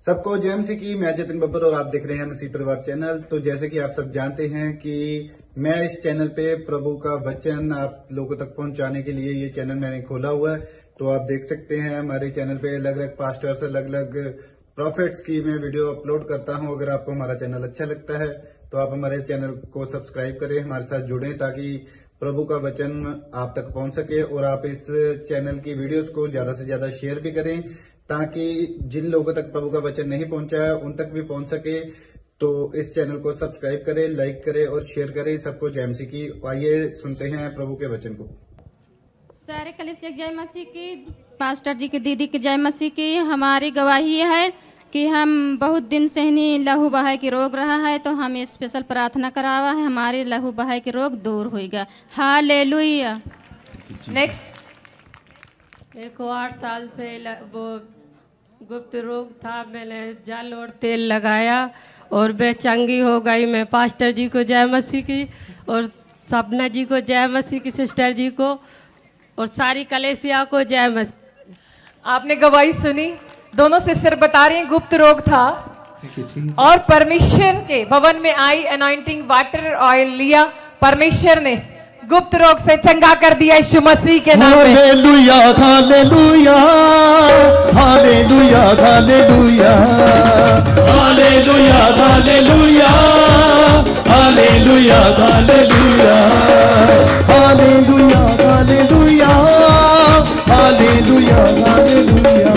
सबको जय मसीह की। मैं जतिन बब्बर और आप देख रहे हैं मसीह परिवार चैनल। तो जैसे कि आप सब जानते हैं कि मैं इस चैनल पे प्रभु का वचन आप लोगों तक पहुंचाने के लिए ये चैनल मैंने खोला हुआ है। तो आप देख सकते हैं हमारे चैनल पे अलग अलग पास्टर्स, अलग अलग प्रॉफिट्स की मैं वीडियो अपलोड करता हूं। अगर आपको हमारा चैनल अच्छा लगता है तो आप हमारे चैनल को सब्सक्राइब करें, हमारे साथ जुड़ें ताकि प्रभु का वचन आप तक पहुंच सके। और आप इस चैनल की वीडियोस को ज्यादा से ज्यादा शेयर भी करें ताकि जिन लोगों तक प्रभु का वचन नहीं पहुंचा है उन तक भी पहुंच सके। तो इस चैनल को सब्सक्राइब करें, लाइक करें और शेयर करें। सबको जय मसीह की। आइए सुनते हैं प्रभु के वचन को। सारे कलीसिया जय मसीह की, पास्टर जी की दीदी की जय मसीह की। हमारी गवाही है कि हम बहुत दिन से ही लहू बहाय की रोग रहा है, तो हम स्पेशल प्रार्थना करावा है, हमारे लहू बहाय की रोग दूर होगा। हालेलुया। नेक्स्ट। मेरे को 8 साल से वो गुप्त रोग था। मैंने जल और तेल लगाया और मैं चंगी हो गई। मैं पास्टर जी को जय मसीह की और सपना जी को जय मसीह की, सिस्टर जी को और सारी कलेसिया को जय मसीह। आपने गवाही सुनी, दोनों सिस्टर बता रही हैं गुप्त रोग था और परमेश्वर के भवन में आई, अनॉइंटिंग वाटर ऑयल लिया, परमेश्वर ने गुप्त रोग से चंगा कर दिया यीशु मसीह के नाम में। Hallelujah hallelujah hallelujah hallelujah hallelujah hallelujah hallelujah hallelujah hallelujah hallelujah hallelujah hallelujah.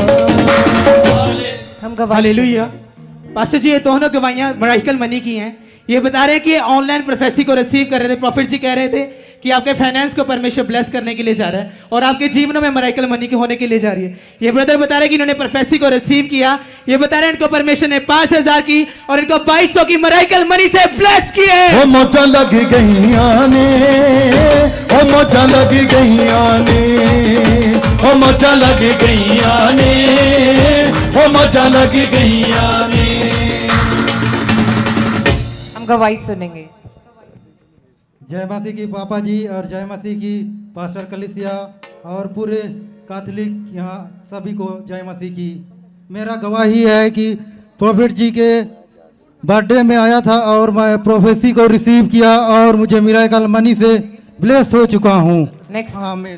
हम गवाही हालेलुया। पास्टर जी ये दोनों गवाहियां मिरेकल मनी की हैं। ये बता रहे हैं कि ऑनलाइन प्रोफेसी को रिसीव कर रहे थे। प्रॉफिट जी कह रहे थे कि आपके फाइनेंस को परमेश्वर ब्लेस करने के लिए जा रहा है और आपके जीवनों में मिरेकल मनी के होने के लिए जा रही है। ये ब्रदर बता रहे हैं कि इन्होंने प्रोफेसी को रिसीव किया। ये बता रहे हैं इनको परमेश्वर ने 5000 की और इनको 2200 की मिरेकल मनी से ब्लेस किए। ओ मोचा लग गईया ने, ओ मोचा लग गईया ने, ओ मोचा लग गईया ने, ओ मोचा लग गईया ने। गवाही सुनेंगे। जय मसीह की पापा जी और जय मसीह की पास्टर कलिसिया और पूरे कैथोलिक यहाँ सभी को जय मसीह की। मेरा गवाही है कि प्रॉफिट जी के बर्थडे में आया था और मैं प्रोफेसी को रिसीव किया और मुझे मिरेकल मनी से ब्लेस हो चुका हूँ। नेक्स्ट। आमीन।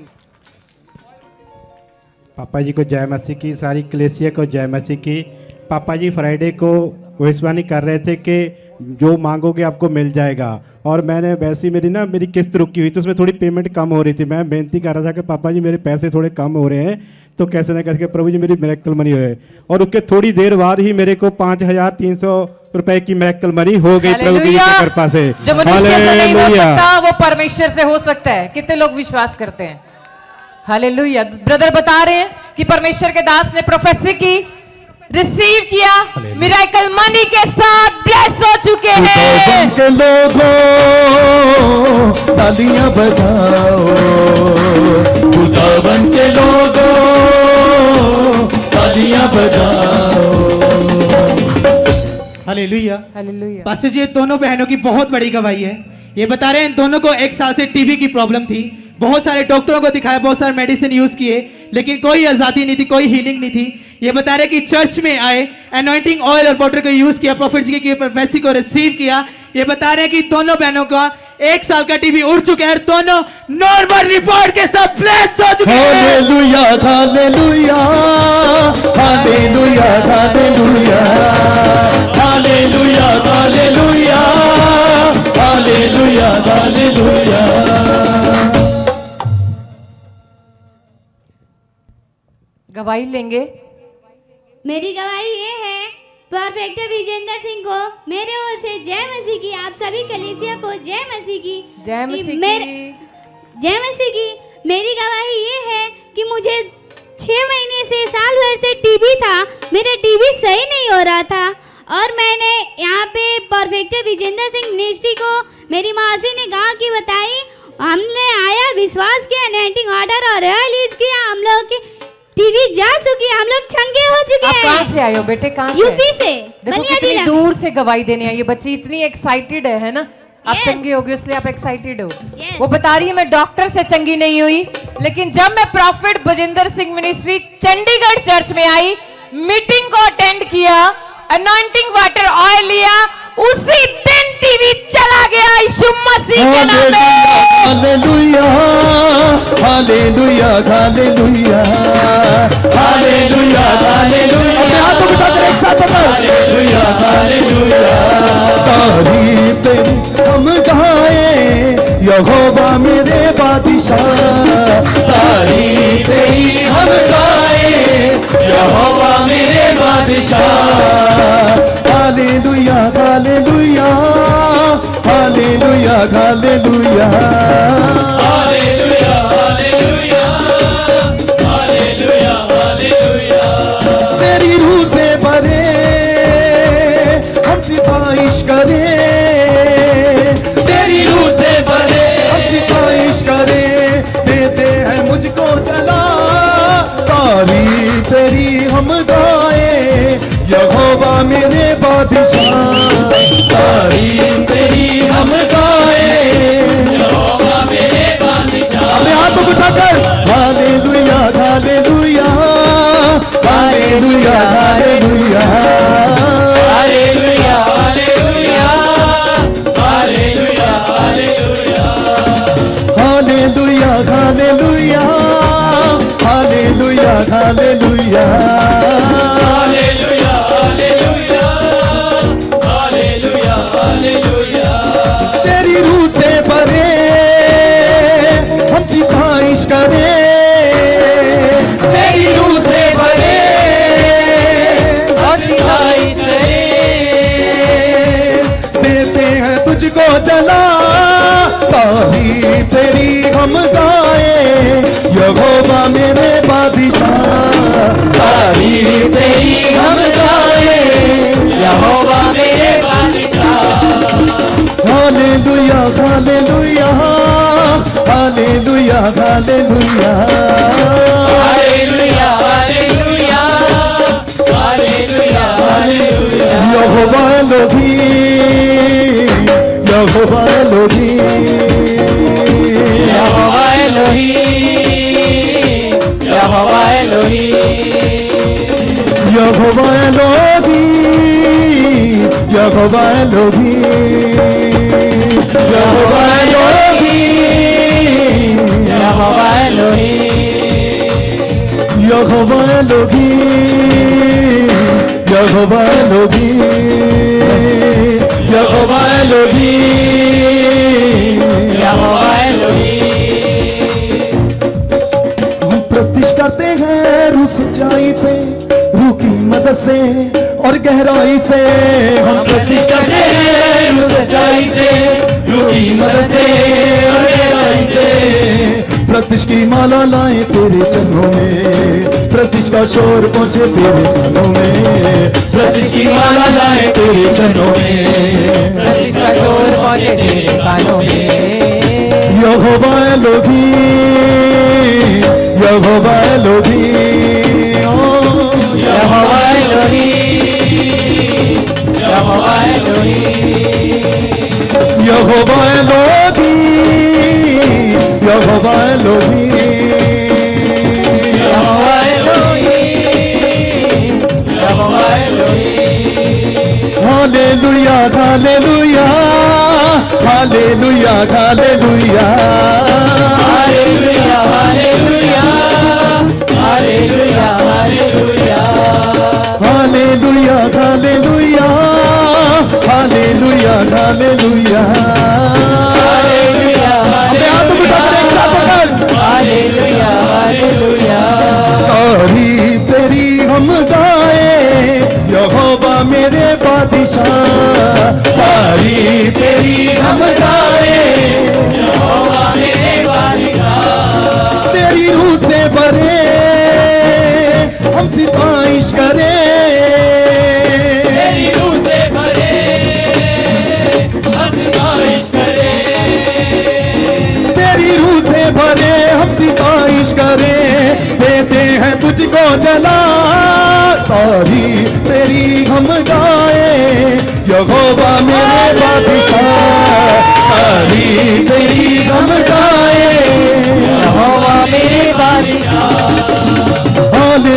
पापा जी को जय मसीह की, सारी कलेसिया को जय मसीह की। पापा जी फ्राइडे को भविष्यवाणी कर रहे थे कि जो मांगोगे आपको मिल जाएगा और मैंने वैसे ही मेरी किस्त रुकी हुई तो उसमें थोड़ी पेमेंट कम हो रही थी। मैं बेनती कर रहा था कि पापा जी मेरे पैसे थोड़े कम हो रहे हैं तो कैसे ना कैसे प्रभु जी मेरी मिरेकल मनी हो। और उसके थोड़ी देर बाद ही मेरे को 5300 रुपए की मिरेकल मनी हो गई प्रभु जी की कृपा से। जो मनुष्य से नहीं हो सकता वो परमेश्वर से हो सकता है। कितने लोग विश्वास करते हैं? हालेलुया। ब्रदर बता रहे हैं कि परमेश्वर के दास ने प्रोफेसी की, रिसीव किया, मिरेकल मनी के साथ ब्लेस हो चुके हैं। के लोगों तालियां बजाओ, खुदावन के लोगों तालियां बजाओ। Hallelujah hallelujah. पास्टर जी ये दोनों बहनों की बहुत बड़ी गवाही है। ये बता रहे हैं इन दोनों को 1 साल से टीबी की प्रॉब्लम थी। बहुत सारे डॉक्टरों को दिखाया, बहुत सारे मेडिसिन यूज किए लेकिन कोई आजादी नहीं थी, कोई हीलिंग नहीं थी। ये बता रहे कि चर्च में आए, एनॉइंटिंग ऑयल और वाटर को यूज किया, प्रॉफिट जी की प्रोफेसी को रिसीव किया। ये बता रहे हैं कि दोनों बहनों का 1 साल का टीबी उड़ चुका है और दोनों नॉर्मल रिपोर्ट के साथ ब्लेस हो चुके हैं। Hallelujah hallelujah hallelujah hallelujah hallelujah hallelujah hallelujah hallelujah. गवाही लेंगे। मेरी गवाही ये है, परफेक्टर विजेंद्र सिंह को मेरे ओर से जय मसीह की। आप सभी कलीसिया को जय मसीह की। जय मसीह की। जय मसीह की। मेरी गवाही ये है कि मुझे 6 महीने से, साल भर से टीबी था। मेरा टीबी सही नहीं हो रहा था और मैंने यहाँ पे परफेक्टर विजेंद्र सिंह मिनिस्ट्री को मेरी मासी ने गाँव की बताई। हमने आया, विश्वास किया, एनॉइंटिंग वाटर और ऑयल यूज किया। हम लोग की टीवी जा चुकी है, हम लोग चंगे हो चुके हैं। कहाँ से आए हो बेटे? कहाँ से? यूपी से। देखो कितनी दूर से गवाही देने आई। ये बच्ची इतनी एक्साइटेड है ना। आप चंगी होगी इसलिए आप एक्साइटेड हो। वो बता रही है मैं डॉक्टर से चंगी नहीं हुई, लेकिन जब मैं prophet Bajinder Singh ministry Chandigarh church में आई मीटिंग को अटेंड किया, अनॉइंटिंग वाटर ऑयल लिया, उसी दिन टीवी चला गया यीशु मसीह के नाम में। Hallelujah hallelujah hallelujah hallelujah hallelujah. अपने हाथों को उठाकर एक साथ हालेलुया हालेलुया। तारीफ तेरी हम गाए यहोवा मेरे बादशाह, तारीफ तेरी हम गाए यहोवा मेरे बादशाह। Hallelujah hallelujah hallelujah hallelujah hallelujah hallelujah hallelujah hallelujah. तेरी रूह से भरे हम सिफारिश करें, तेरी रूह से भरे हम सिफारिश करें, देते हैं मुझको जला। तारीफ तेरी हम गाए यहोवा मेरे बादशाह, तारीफ तेरी हम गाए यहोवा मेरे बादशाह। अपने हाथों को उठाकर hallelujah hallelujah hallelujah hallelujah hallelujah hallelujah hallelujah hallelujah hallelujah hallelujah hallelujah hallelujah hallelujah hallelujah. तेरी रूह से भरे हम सिफारिश करें, तेरी रूह से भरे हम सिफारिश करें, देते हैं तुझको जला। तारीफ तेरी हम गाए यहोवा मेरे बादशाह, तारीफ तेरी हम गाए यहोवा मेरे बादशाह। Hallelujah hallelujah hallelujah hallelujah hallelujah hallelujah hallelujah hallelujah. यहोवा एलोहीम यहोवा एलोहीम यहोवा एलोहीम यहोवा एलोहीम यहोवा एलोहीम यहोवा एलोहीम यहोवा एलोहीम यहोवा एलोहीम यहोवा एलोहीम यहोवा एलोहीम यहोवा एलोहीम यहोवा एलोहीम। हम प्रतिष्ठा करते हैं रूह सच्चाई से, रूह की मदद से और गहराई से। हम प्रतिष्ठा करते हैं रूह सच्चाई से, रूह की मदद से और गहराई से। प्रतिष्ठा की माला लाए तेरे चरणों में, प्रतिष्ठा का शोर पहुंचे तेरे कानों में, प्रतिष्ठा की माला लाए तेरे चरणों में, प्रतिष्ठा का शोर पहुंचे तेरे कानों में। यहोवा एलोहीम यहोवा एलोहीम यहोवा एलोहीम यहोवा एलोहीम यहोवा एलोहीम यहोवा एलोहीम यहोवा एलोहीम यहोवा एलोहीम। Hallelujah hallelujah hallelujah hallelujah hallelujah hallelujah hallelujah hallelujah hallelujah hallelujah hallelujah hallelujah hallelujah. अपने हाथों को उठाकर एक साथ पकड़ हालेलुया हालेलुया। तारीफ तेरी हम गाए यहोवा मेरे बादशाह, तारीफ तेरी हम गाए यहोवा मेरे बादशाह। तेरी रूह से भरे हम सिफारिश करें, तेरी रूह से भरे हम सिफारिश करें, तेरी रूह से भरे हम सिफारिश करें, देते हैं तुझको जला। तारीफ तेरी हम गाए यहोवा मेरे बादशाह, तारीफ तेरी हम गाए यहोवा मेरे बादशाह।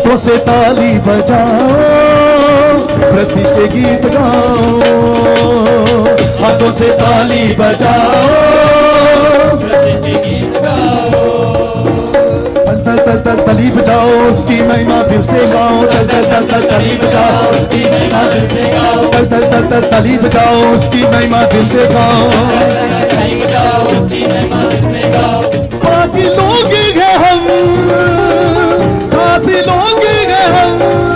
हाथों से ताली बजाओ, प्रतिष्ठे गीत गाओ, हाथों से ताली बजाओ, प्रतिष्ठे गीत गाओ। तल तल तल तली बजाओ, उसकी महिमा दिल से गाओ, तल तल तल तल तली बजाओ, उसकी महिमा दिल से गाओ, तल तल तल तल तली बजाओ, उसकी महिमा दिल से गाओ। बाकी लोग हैं हम, खासी लोग हैं हम,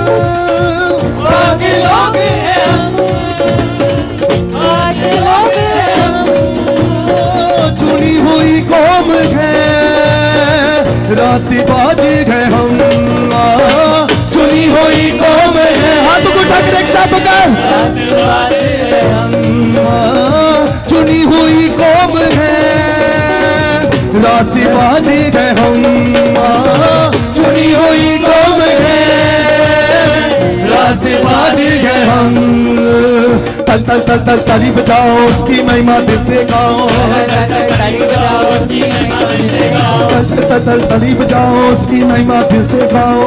बाकी लोग हैं हम, बाकी लोग हैं हम, चुनी हुई कौम है, रास्तेबाज हैं हम, चुनी हुई कौम है। हाथों को उठा के एक साथ पकड़, चुनी हुई कौम है, रास्तेबाज हैं हम, चुनी हुई कौम है, रास्तेबाज हैं हम। तल तल तल तल ताली बजाओ, उसकी महिमा दिल से गाओ, तल तल तल ताली बजाओ, उसकी महिमा दिल से गाओ।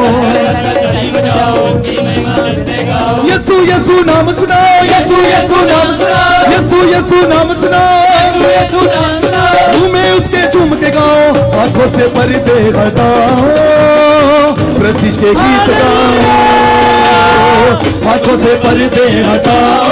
यीशु यीशु नाम सुनाओ, यीशु यीशु नाम सुनाओ, यीशु यीशु नाम सुनाओ, मुंह में उसके झूम के गाओ, आंखों से पर्दे हटाओ, प्रतिष्ठे गीत गाओ, आंखों से पर्दे हटाओ,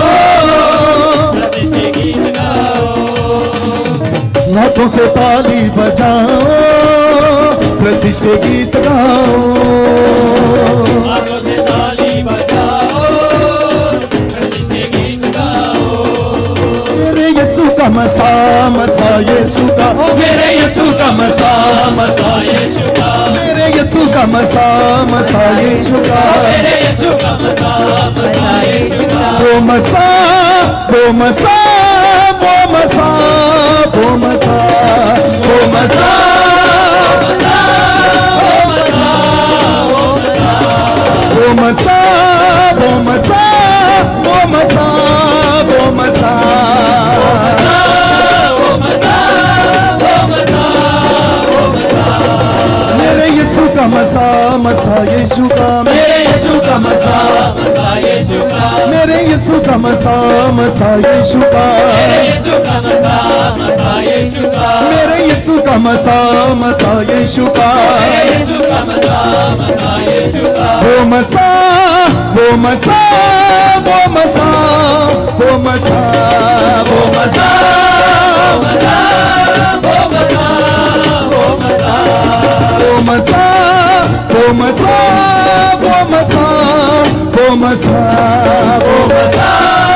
हाथों से ताली बजाओ, प्रतिष्ठे गीत गाओ, हाथों से ताली बजाओ, प्रतिष्ठे गीत गाओ। मेरे यीशु का मसा मसा यीशु का, मेरे यीशु का मसा मसा यीशु का, मेरे यीशु का मसा मसा यीशु का, मेरे यीशु का मसा मसा यीशु का। वो मसा वो मसा वो मसा वो मसा वो मसा वो मसा वो मसा वो मसा वो मसा मेरे यीशु का मसा मसा यीशु का, मेरे यीशु का मसा मसा यीशु का, मेरे यीशु का मसा मसा यीशु का, मेरे यीशु का मसा मसा यीशु का, वो मसा वो मसा वो मसा वो मसा वो मसा वो मसा वो मसा वो मसा वो मसा वो मसा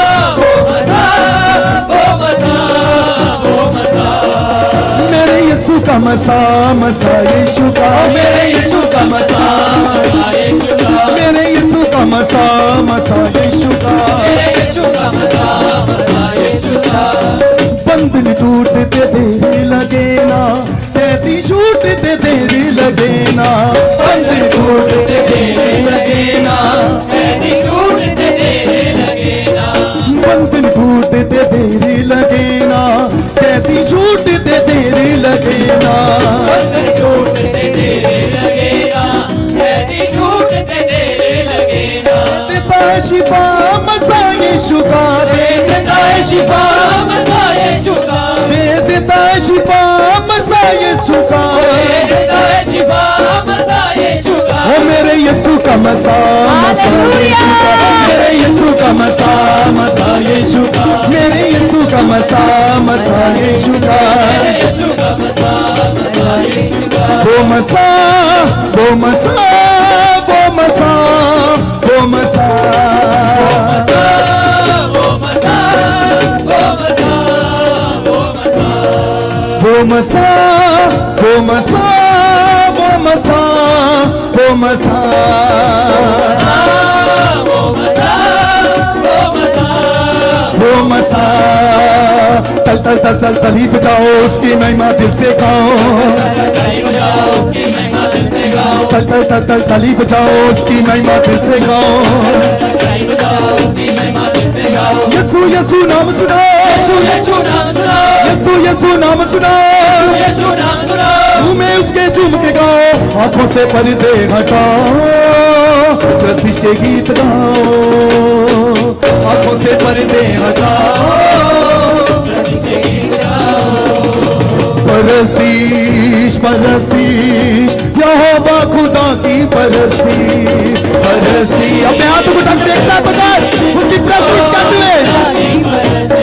मेरे यीशु का मसा मसा यीशु का, मेरे यीशु का मसा मसा यीशु का, मेरे यीशु का मसा मसा यीशु का, मेरे यीशु का मसा मसा यीशु का। बंधन टूटते देर लगे ना, कैदी छूटते देर लगे ना, बंधन टूटते देर लगे ना, कैदी छूटते देर लगे ना, बंधन टूटते देर लगे ना, कैदी छूटते देर लगे ना, बंधन टूटते देर लगे ना, कैदी छूटते देर लगे ना। देता है शिफा मसा यीशु का, दे देता है शिफा मसा यीशु का, दे देता है शिफा मसा यीशु का, दे देता है शिफा मसा यीशु का। ओ मेरे यीशु का मसा मसा यीशु का, मेरे यीशु का मसा मसा यीशु का, मेरे यीशु का मसा मसा यीशु का, वो मसा वो मसा वो मसा वो मसा वो मसा वो मसा वो मसा वो मसा वो मसा। तल तल तल तल तली बजाओ, उसकी महिमा दिल से गाओ, तल तल तल तल तली बजाओ, उसकी महिमा दिल से गाओ। यीशु यीशु नाम सुनाओ, यीशु यीशु नाम सुनाओ, मुंह में उसके झूम के गाओ, आंखों से पर्दे हटाओ, प्रतिष्ठे गीत गाओ, आंखों से पर्दे हटाओ, परस्तीश परस्तीश यहोवा खुदा की परस्तीश परस्तीश। अपने हाथों को ढक एक साथ बताए उसकी परस्तीश करते हुए,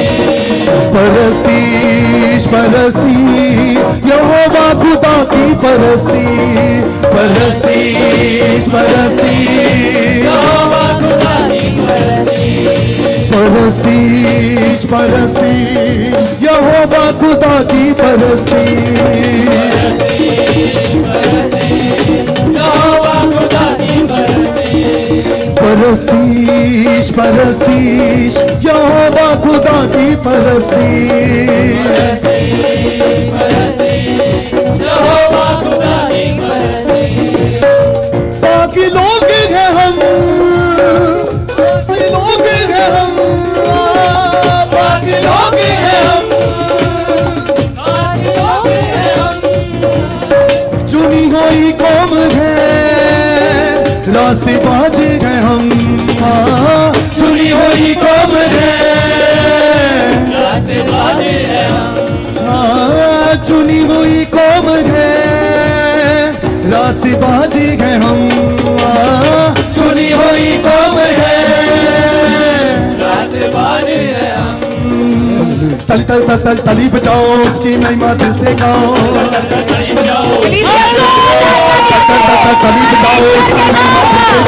परस्तीश परस्तीश यहोवा खुदा की परस्तीश परस्तीश परस्तीश यहोवा खुदा की परस्तीश परस्तीश परस्तीश यहोवा खुदा की परस्तीश परस्तीश परस्तीश यहोवा खुदा की परस्तीश। बाकी लोग हैं हम, बाकी लोग हैं हम, बाकी लोग हैं हम, चुनी हुई कौम है, रास्ते बाज हैं हम, चुनी हुई कौम है, रास्ते बाज हैं हम, चुनी हुई कौम है, रास्ते बाजी हैं हम, चुनी हुई कौम है, रास्ते बाजी हैं हम। तली तल तल तल तली बजाओ, उसकी महिमा दिल से गाओ, तली बजाओ, उसकी महिमा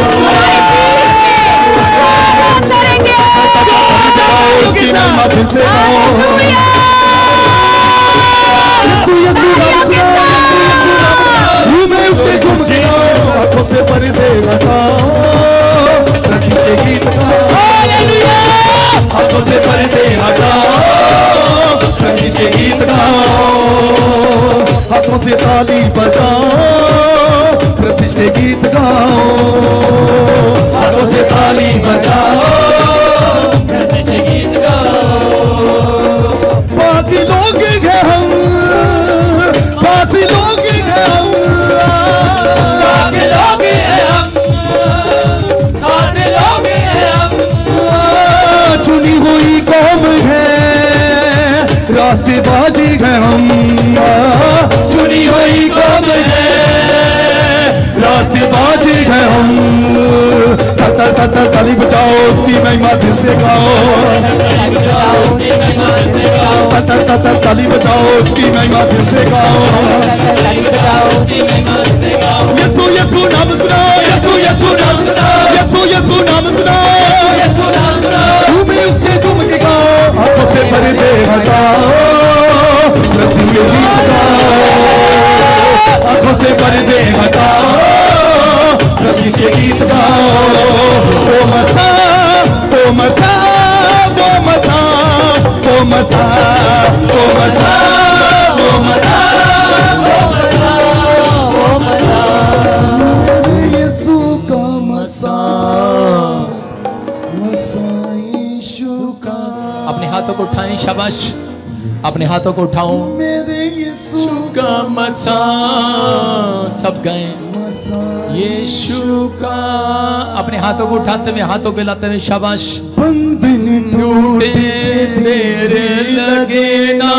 दिल से गाओ, उसके झूम के गाओ, आंखों से पर्दे हटाओ, प्रतिष्ठे गीत गाओ, आंखों से पर्दे हटाओ, प्रतिष्ठे गीत गाओ, हाथों से ताली बजाओ, प्रतिष्ठे गीत गाओ, हाथों से ताली बजाओ, प्रतिष्ठे गीत गाओ। बाकी लोग हैं हम, बाकी लोग हैं हम, बाकी लोग हैं हम, बाकी लोग हैं हम, चुनी हुई कौम है, रास्ते बाजी हैं हम, चुनी हुई कौम है, रास्ते बाजी हैं हम। तल तल तल ताली बजाओ, उसकी महिमा दिल से गाओ, तल तल तल तल ताली बजाओ, उसकी महिमा दिल से गाओ, यीशु यीशु नाम सुनाओ, यीशु यीशु नाम सुनाओ, यीशु यीशु नाम सुनाओ, तुम्हें उसके झूम के गाओ, आंखों से पर्दे हटाओ, प्रतिष्ठे गीत गाओ, आंखों से पर्दे हटाओ, प्रतिष्ठे गीत गाओ, ओ मसा ओ मसा ओ मसा ओ मसा ओ मसा ओ मसा ओ मसा, यीशु का मसा, मसा यीशु का। अपने हाथों को उठाएं, शाबाश, अपने हाथों को उठाओ, मेरे यीशु का मसा, सब गए यीशु का। अपने हाथों को उठाते हुए, हाथों को हिलाते हुए, शाबाश। बंधन टूटे देर लगे ना,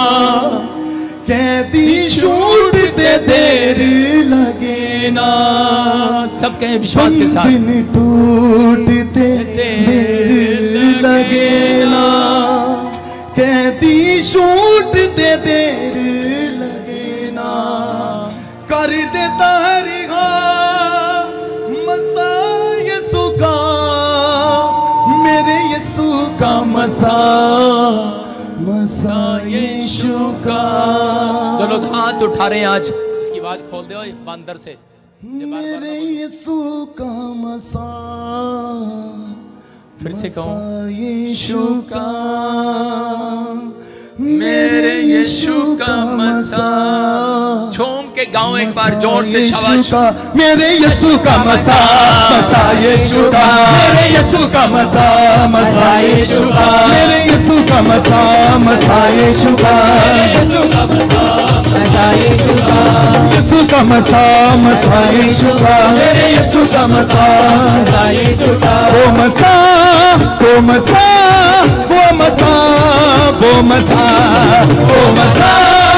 कैदी छूटते देर लगे ना, सब कहें विश्वास के साथ, बंधन टूटते देर लगे ना, कैदी छूटते देर लगे ना, कर देता है रिहा मसा यीशु का, मेरे यीशु का मसा, मसा यीशु का। जो लोग हाथ उठा रहे हैं आज, इसकी आवाज खोल दो अंदर से, मेरे यीशु का मसा, फिर से कहो, यीशु का, मेरे यीशु का मसा। झूम के गाओ एक बार जोर से यीशु शाबाश। का मेरे यीशु का मसा मसा यीशु का मेरे यीशु का मसा मसा यीशु का मेरे यीशु का मसा मसा यीशु का यीशु का मसा मसा यीशु का मेरे यीशु का मसा यीशु का वो मसा वो मसा वो मसा वो मसा वो मसा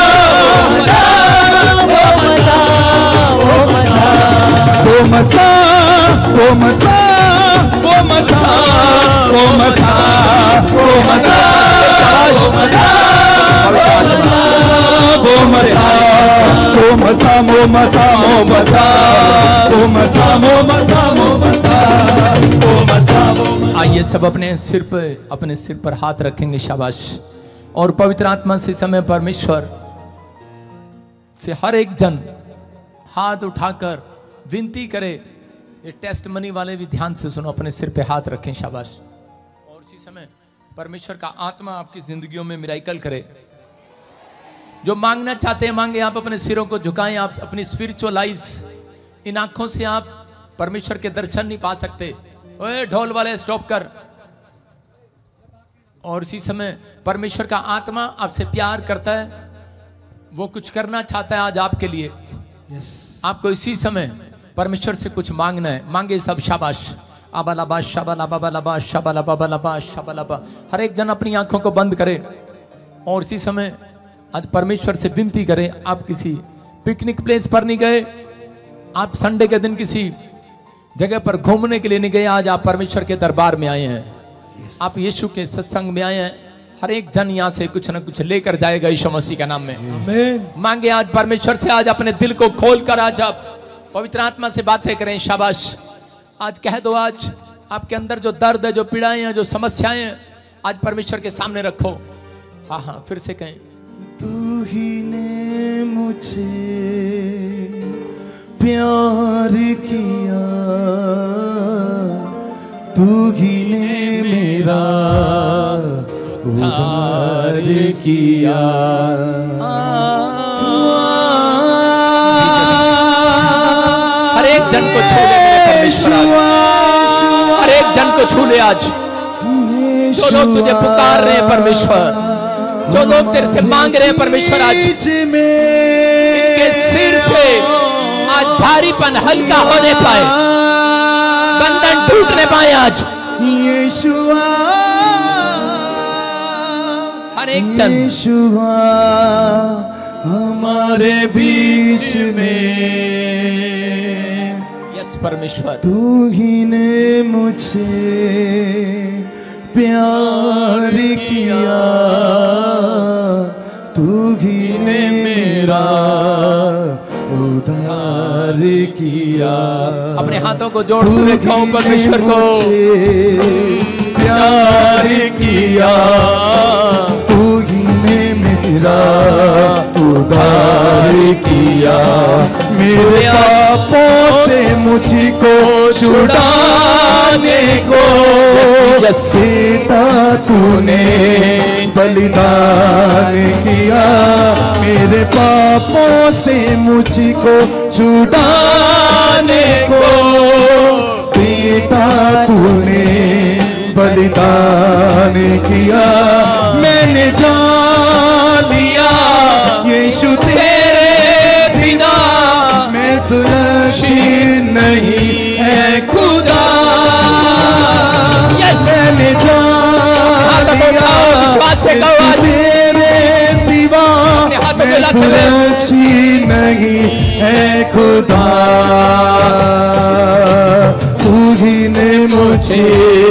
वो मसा वो मसा वो मसा वो मसा वो मसा वो मसा वो मसा वो मसा वो मसा वो मसा वो मसा वो मसा वो मसा वो मसा वो। आइए सब अपने सिर पर हाथ रखेंगे शाबाश। और पवित्र आत्मा से समय परमेश्वर से हर एक जन हाथ उठाकर विनती करे। ये टेस्ट मनी वाले भी ध्यान से सुनो, अपने सिर पे हाथ रखें शाबाश। और उसी समय परमेश्वर का आत्मा आपकी जिंदगियों में मिराइकल करे। जो मांगना चाहते हैं मांगे। आप अपने सिरों को झुकाएं। आप अपनी स्पिरिचुअल आइज, इन आंखों से आप परमेश्वर के दर्शन नहीं पा सकते। ओए ढोल वाले स्टॉप कर। और इसी समय परमेश्वर का आत्मा आपसे प्यार करता है, वो कुछ करना चाहता है आज आपके लिए। आपको इसी समय परमेश्वर से कुछ मांगना है। मांगे सब शाबाश। आबालाबा शाबालाबालाबा शाबालाबालाबा शाबालाबा। हर एक जन अपनी आंखों को बंद करे और इसी समय आज परमेश्वर से विनती करें। आप किसी पिकनिक प्लेस पर नहीं गए, आप संडे के दिन किसी जगह पर घूमने के लिए नहीं गए, आज आप परमेश्वर के दरबार में आए हैं। आप यीशु के सत्संग में आए हैं। हर एक जन यहाँ से कुछ ना कुछ लेकर जाएगा यीशु मसीह के नाम में। मांगे आज परमेश्वर से, आज अपने दिल को खोल कर आज आप पवित्र आत्मा से बातें करें शाबाश। आज कह दो, आज आपके अंदर जो दर्द है, जो पीड़ाएं हैं, जो समस्याएं हैं, आज परमेश्वर के सामने रखो। हाँ हाँ फिर से कहें। तू ही ने मुझे प्यार किया, तू ही ने मेरा उद्धार किया। हर एक जन को छू ले परमेश्वर, हर एक जन को छू ले आज। जो लोग तुझे पुकार रहे हैं परमेश्वर, जो लोग तेरे से मांग रहे हैं परमेश्वर, आज इनके सिर से आज भारीपन हल्का होने पाए, बंधन टूटने पाए आज। यीशुआ हर एक जन यीशुआ हमारे बीच में। यस परमेश्वर, तू ही ने मुझे प्यार किया, तू ही ने मेरा उद्धार किया। अपने हाथों को जोड़ के कहो परमेश्वर को प्यार किया, तू ही ने मेरा उद्धार किया। मेरे पापों से मुझको छुड़ाने को सीता तूने बलिदान किया। मेरे पापों से मुझको छुड़ाने को सीता तूने बलिदान किया। मैंने जान लिया यीशु तेरे बिना मैं सुरक्षित नहीं है खुदा। मैंने जान लिया तेरे सिवा मैं सुरक्षित नहीं है खुदा। तू ही ने मुझे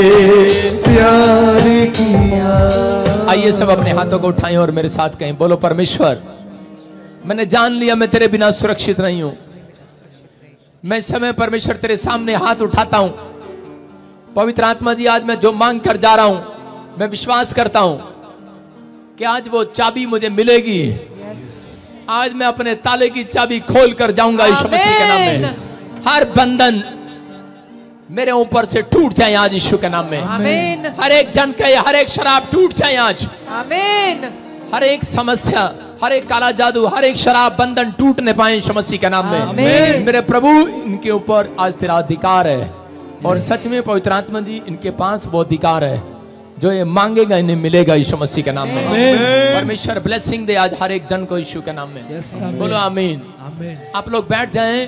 प्यार किया। आइए सब अपने हाथों को उठाएं और मेरे साथ कहें, बोलो परमेश्वर, मैंने जान लिया मैं तेरे बिना सुरक्षित नहीं हूं। मैं इस समय परमेश्वर तेरे सामने हाथ उठाता हूं। पवित्र आत्मा जी, आज मैं जो मांग कर जा रहा हूं, मैं विश्वास करता हूं कि आज वो चाबी मुझे मिलेगी। आज मैं अपने ताले की चाबी खोल कर जाऊंगा यीशु मसीह के नाम में। हर बंधन मेरे ऊपर से टूट जाए आज यीशु के नाम में। आमीन। हर एक जन का हर एक शराब टूट जाए आज। आमीन। हर एक समस्या, हर एक काला जादू, हर एक शराब बंधन टूट न पाए यीशु मसीह के नाम में। मेरे प्रभु, इनके ऊपर आज तेरा अधिकार है और सच में पवित्र आत्मा जी इनके पास वो अधिकार है, जो ये मांगेगा इन्हें मिलेगा यीशु मसीह के नाम में। परमेश्वर ब्लेसिंग दे आज हर एक जन को यीशु के नाम में। बोलो आमीन। आप लोग बैठ जाएं।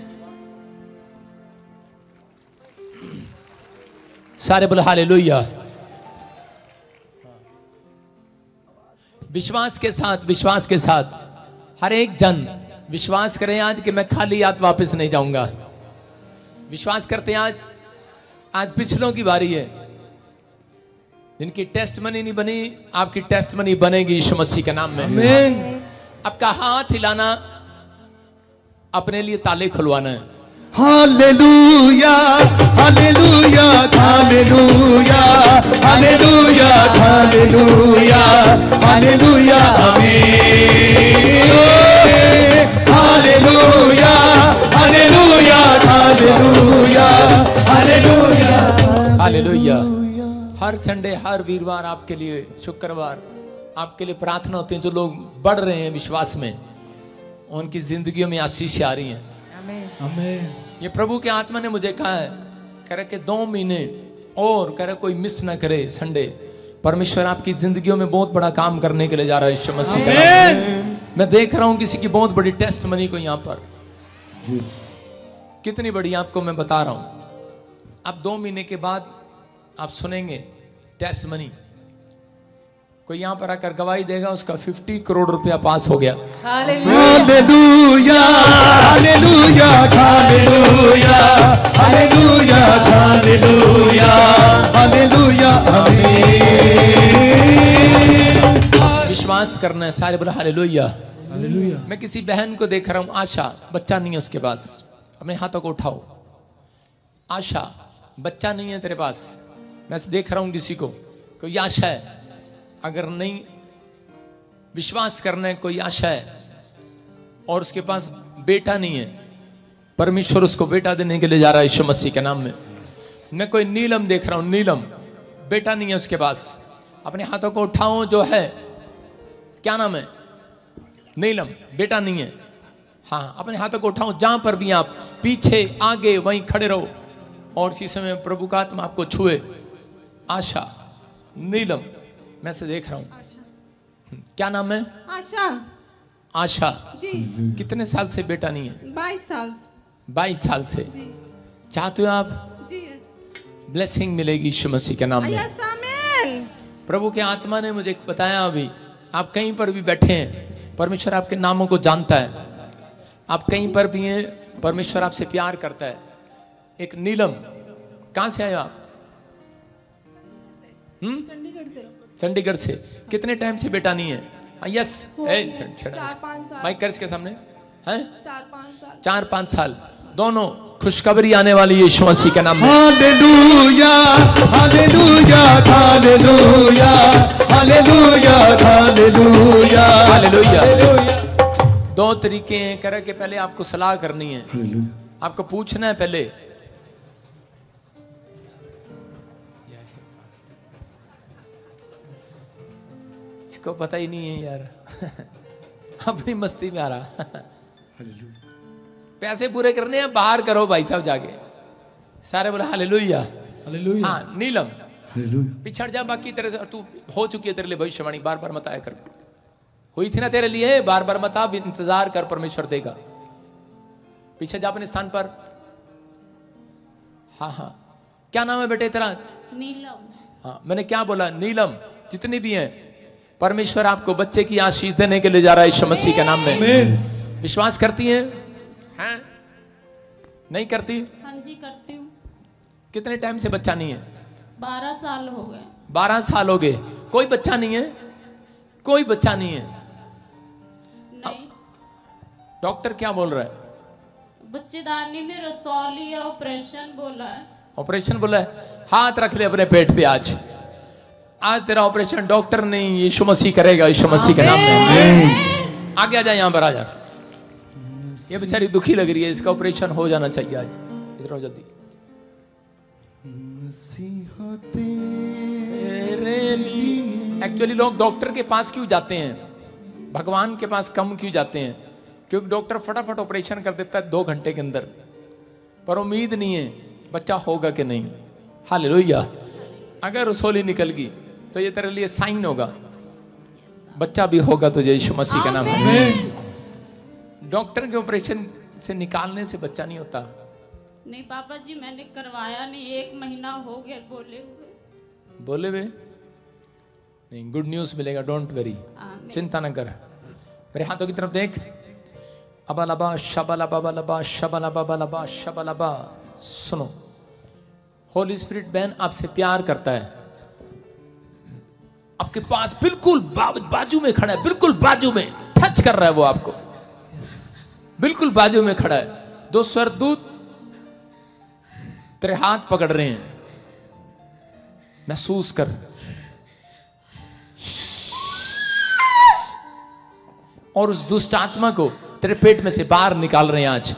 सारे बोलो हालेलुया। विश्वास के साथ हर एक जन विश्वास करें आज कि मैं खाली हाथ वापस नहीं जाऊंगा। विश्वास करते हैं आज पिछलों की बारी है। जिनकी टेस्ट मनी नहीं बनी, आपकी टेस्ट मनी बनेगी यीशु मसीह के नाम में। आपका हाथ हिलाना अपने लिए ताले खुलवाना है। Hallelujah hallelujah hallelujah hallelujah hallelujah hallelujah आमीन। Hallelujah hallelujah hallelujah hallelujah hallelujah. हर संडे, हर वीरवार आपके लिए, शुक्रवार आपके लिए प्रार्थना होती है। जो लोग बढ़ रहे हैं विश्वास में, उनकी जिंदगियों में आशीष आ रही है। आमीन। ये प्रभु के आत्मा ने मुझे कहा है, कह रहे कि 2 महीने और कह रहे कोई मिस ना करे संडे। परमेश्वर आपकी जिंदगियों में बहुत बड़ा काम करने के लिए जा रहा है यीशु मसीह के नाम में। मैं देख रहा हूं किसी की बहुत बड़ी टेस्ट मनी को यहाँ पर। कितनी बड़ी आपको मैं बता रहा हूं। अब 2 महीने के बाद आप सुनेंगे टेस्ट मनी। कोई यहाँ पर आकर गवाही देगा, उसका 50 करोड़ रुपया पास हो गया। Hallelujah hallelujah hallelujah hallelujah hallelujah hallelujah आमीन। विश्वास करना है। सारे बोला हालेलुया हालेलुया। मैं किसी बहन को देख रहा हूँ, आशा, बच्चा नहीं है उसके पास। अपने हाथों को उठाओ। आशा, बच्चा नहीं है तेरे पास। मैं देख रहा हूँ किसी को, कोई आशा है। अगर नहीं विश्वास करना है, कोई आशा है और उसके पास बेटा नहीं है, परमेश्वर उसको बेटा देने के लिए जा रहा है यीशु मसीह के नाम में। मैं कोई नीलम देख रहा हूं, नीलम, बेटा नहीं है उसके पास। अपने हाथों को उठाओ। जो है, क्या नाम है? नीलम, बेटा नहीं है। हाँ, अपने हाथों को उठाओ। जहां पर भी आप, पीछे आगे वहीं खड़े रहो और इसी समय प्रभु का आत्मा आपको छुए। आशा, नीलम, मैं से देख रहा हूं। क्या नाम है? आशा। आशा जी। कितने साल से बेटा नहीं है? 22 साल। 22 साल से। चाहते हो आप? जी। ब्लेसिंग मिलेगी यीशु मसीह के नाम में। आमीन। प्रभु के आत्मा ने मुझे बताया, अभी आप कहीं पर भी बैठे हैं, परमेश्वर आपके नामों को जानता है। आप कहीं पर भी हैं, परमेश्वर आपसे प्यार करता है। एक नीलम, कहां से आए आप? चंडीगढ़ से। कितने टाइम से बेटा नहीं है? यस, माइक कर इसके सामने है। 4-5 साल। दोनों खुशखबरी आने वाली है यीशु मसीह के नाम में। Hallelujah hallelujah hallelujah hallelujah hallelujah hallelujah. 2 तरीके हैं। कह रहे कि पहले आपको सलाह करनी है, आपको पूछना है पहले। इसको पता ही नहीं है यार। अपनी मस्ती में आ रहा। पैसे पूरे करने हैं, बाहर करो भाई साहब जाके। सारे बोले हालेलुया हालेलुया। हाँ, नीलम, पिछड़ जा। बाकी तेरे से तू हो चुकी है, तेरे लिए भविष्यवाणी बार बार मत आया कर। हुई थी ना तेरे लिए, बार बार मत आ, इंतजार कर, परमेश्वर देगा। पीछे जा अपने स्थान पर। हाँ हाँ, क्या नाम है बेटे तेरा? नीलम। हाँ, मैंने क्या बोला? नीलम। जितनी भी हैं, परमेश्वर आपको बच्चे की आशीष देने के लिए जा रहा है यीशु मसीह के नाम में। विश्वास करती हैं? हैं? नहीं करती? हाँ जी, करती हूँ। कितने टाइम से बच्चा नहीं है? 12 साल हो गए। 12 साल हो गए, कोई बच्चा नहीं है? कोई बच्चा नहीं है? नहीं। डॉक्टर क्या बोल रहा है? बच्चेदानी में रसौली ऑपरेशन बोला है। ऑपरेशन बोला है? हाथ रख ले अपने पेट पे। आज तेरा ऑपरेशन डॉक्टर नहीं, यीशु मसीह करेगा यीशु मसीह के नाम में। आगे आ जा, यहाँ पर आ जा। ये बेचारी दुखी लग रही है, इसका ऑपरेशन हो जाना चाहिए आज। इधर आओ जल्दी। एक्चुअली लोग डॉक्टर के पास क्यों जाते हैं? भगवान के पास कम क्यों जाते हैं? क्योंकि डॉक्टर फटाफट ऑपरेशन कर देता है 2 घंटे के अंदर, पर उम्मीद नहीं है बच्चा होगा कि नहीं। हालेलुया। अगर रसोली निकल गई तो ये तेरे लिए साइन होगा, बच्चा भी होगा तुझे यीशु मसीह का नाम है। डॉक्टर के ऑपरेशन से निकालने से बच्चा नहीं होता। नहीं पापा जी मैंने करवाया नहीं, 1 महीना हो गया बोले हुए नहीं, गुड न्यूज मिलेगा, डोंट वरी, चिंता न कर। मेरे हाथों की तरफ देख। अबालबा शबलबा बलबा शबलबा बलबा शबलबा। सुनो, होली स्पिरिट बहन आपसे प्यार करता है, आपके पास बिल्कुल बाजू में खड़ा है, बिल्कुल बाजू में टच कर रहा है वो आपको, बिल्कुल बाजू में खड़ा है। 2 स्वर्गदूत तेरे हाथ पकड़ रहे हैं, महसूस कर। और उस दुष्ट आत्मा को तेरे पेट में से बाहर निकाल रहे हैं आज।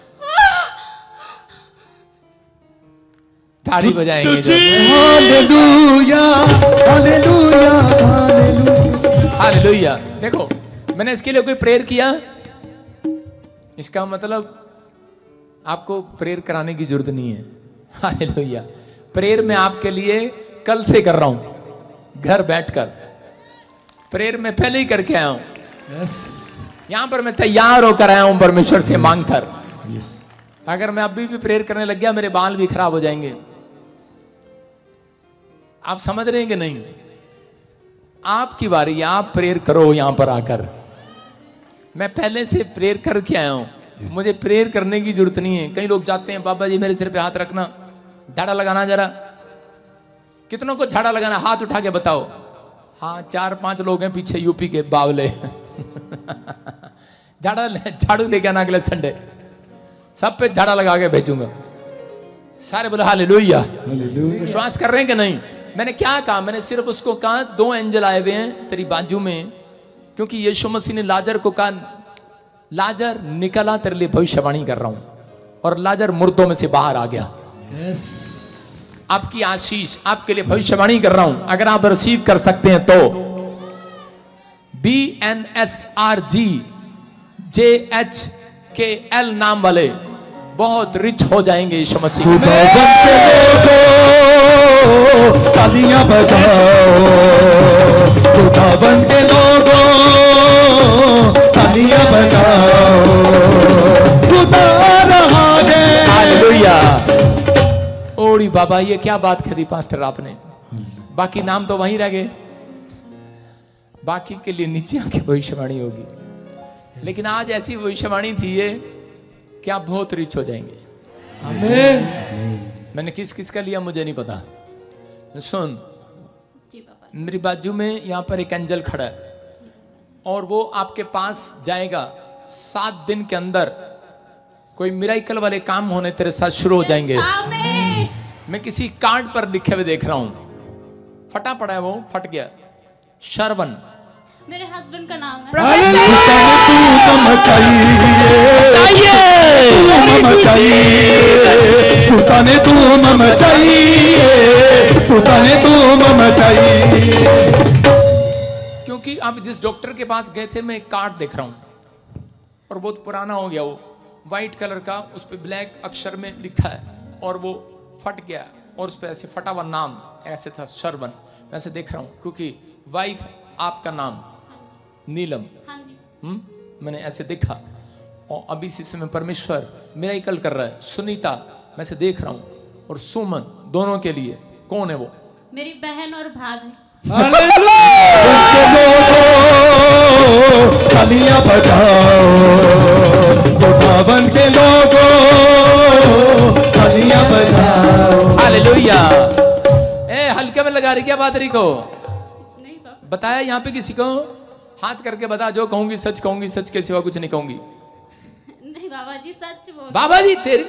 ताड़ी बजाएंगे। Hallelujah hallelujah hallelujah. देखो, मैंने इसके लिए कोई प्रेयर किया, इसका मतलब आपको प्रेयर कराने की जरूरत नहीं है। हालेलुया। प्रेयर मैं आपके लिए कल से कर रहा हूं, घर बैठकर प्रेयर में पहले ही करके आया हूं। यहां पर मैं तैयार होकर आया हूं परमेश्वर से मांगकर। अगर मैं अभी भी प्रेयर करने लग गया, मेरे बाल भी खराब हो जाएंगे। आप समझ रहे हैं कि नहीं? आपकी बारी है, आप प्रेयर करो यहां पर आकर। मैं पहले से प्रेयर करके आया हूं, मुझे प्रेयर करने की जरूरत नहीं है। कई लोग जाते हैं, बाबा जी मेरे सिर पे हाथ रखना, झाड़ा लगाना जरा। कितनों को झाड़ा लगाना? हाथ उठा के बताओ। हाँ, 4-5 लोग हैं पीछे यूपी के बावले। झाड़ू लेके आना अगले संडे, सब पे झाड़ा लगा के भेजूंगा। सारे बोले हालेलुया। विश्वास कर रहे हैं कि नहीं? मैंने क्या कहा? मैंने सिर्फ उसको कहा 2 एंजल आए हुए हैं तेरी बाजू में, क्योंकि यीशु मसीह ने लाजर को कहा, लाजर निकला, तेरे लिए भविष्यवाणी कर रहा हूं। और लाजर मुर्दों में से बाहर आ गया। आपकी आशीष आपके लिए भविष्यवाणी कर रहा हूं, अगर आप रिसीव कर सकते हैं तो। BNSRGJHKL नाम वाले बहुत रिच हो जाएंगे यीशु मसीह में। तालियां बजाओ, खुदावन के लोगों तालियां बजाओ, खुदा रहा है। हालेलुया। ओड़ी बाबा, ये क्या बात कही पास्टर आपने? बाकी नाम तो वहीं रह गए, बाकी के लिए नीचे आके भविष्यवाणी होगी। लेकिन आज ऐसी भविष्यवाणी थी ये कि आप बहुत रिच हो जाएंगे। आमीन। मैंने किस किस का लिया मुझे नहीं पता। सुन, मेरी बाजू में यहाँ पर एक एंजल खड़ा है और वो आपके पास जाएगा। 7 दिन के अंदर कोई मिराइकल वाले काम होने तेरे साथ शुरू हो जाएंगे। मैं किसी कार्ड पर लिखे हुए देख रहा हूं, फटा पड़ा है, वो फट गया। श्रवण मेरे हस्बैंड का नाम है। क्योंकि आप जिस डॉक्टर के पास गए थे, मैं एक कार्ड देख रहा हूं और बहुत पुराना हो गया, वो व्हाइट कलर का, उस पर ब्लैक अक्षर में लिखा है और वो फट गया और उस पर ऐसे फटा हुआ नाम ऐसे था, श्रवण। वैसे देख रहा हूं क्योंकि वाइफ आपका नाम नीलम। मैंने ऐसे देखा और अभी इसी समय परमेश्वर मिराकल कर रहा है। सुनीता मैं से देख रहा हूं और सुमन, दोनों के लिए। कौन है वो? मेरी बहन और भाभी। तालियां बजाओ, खुदावन के लोगों तालियां बजाओ। हालेलुया। ए हल्के में लगा रही क्या बात रही को? बताया यहाँ पे किसी को? हाथ करके बता, जो कहूंगी सच कहूंगी, सच के सिवा कुछ नहीं कहूंगी। नहीं बाबा जी सच बोल। बाबा जी तेरी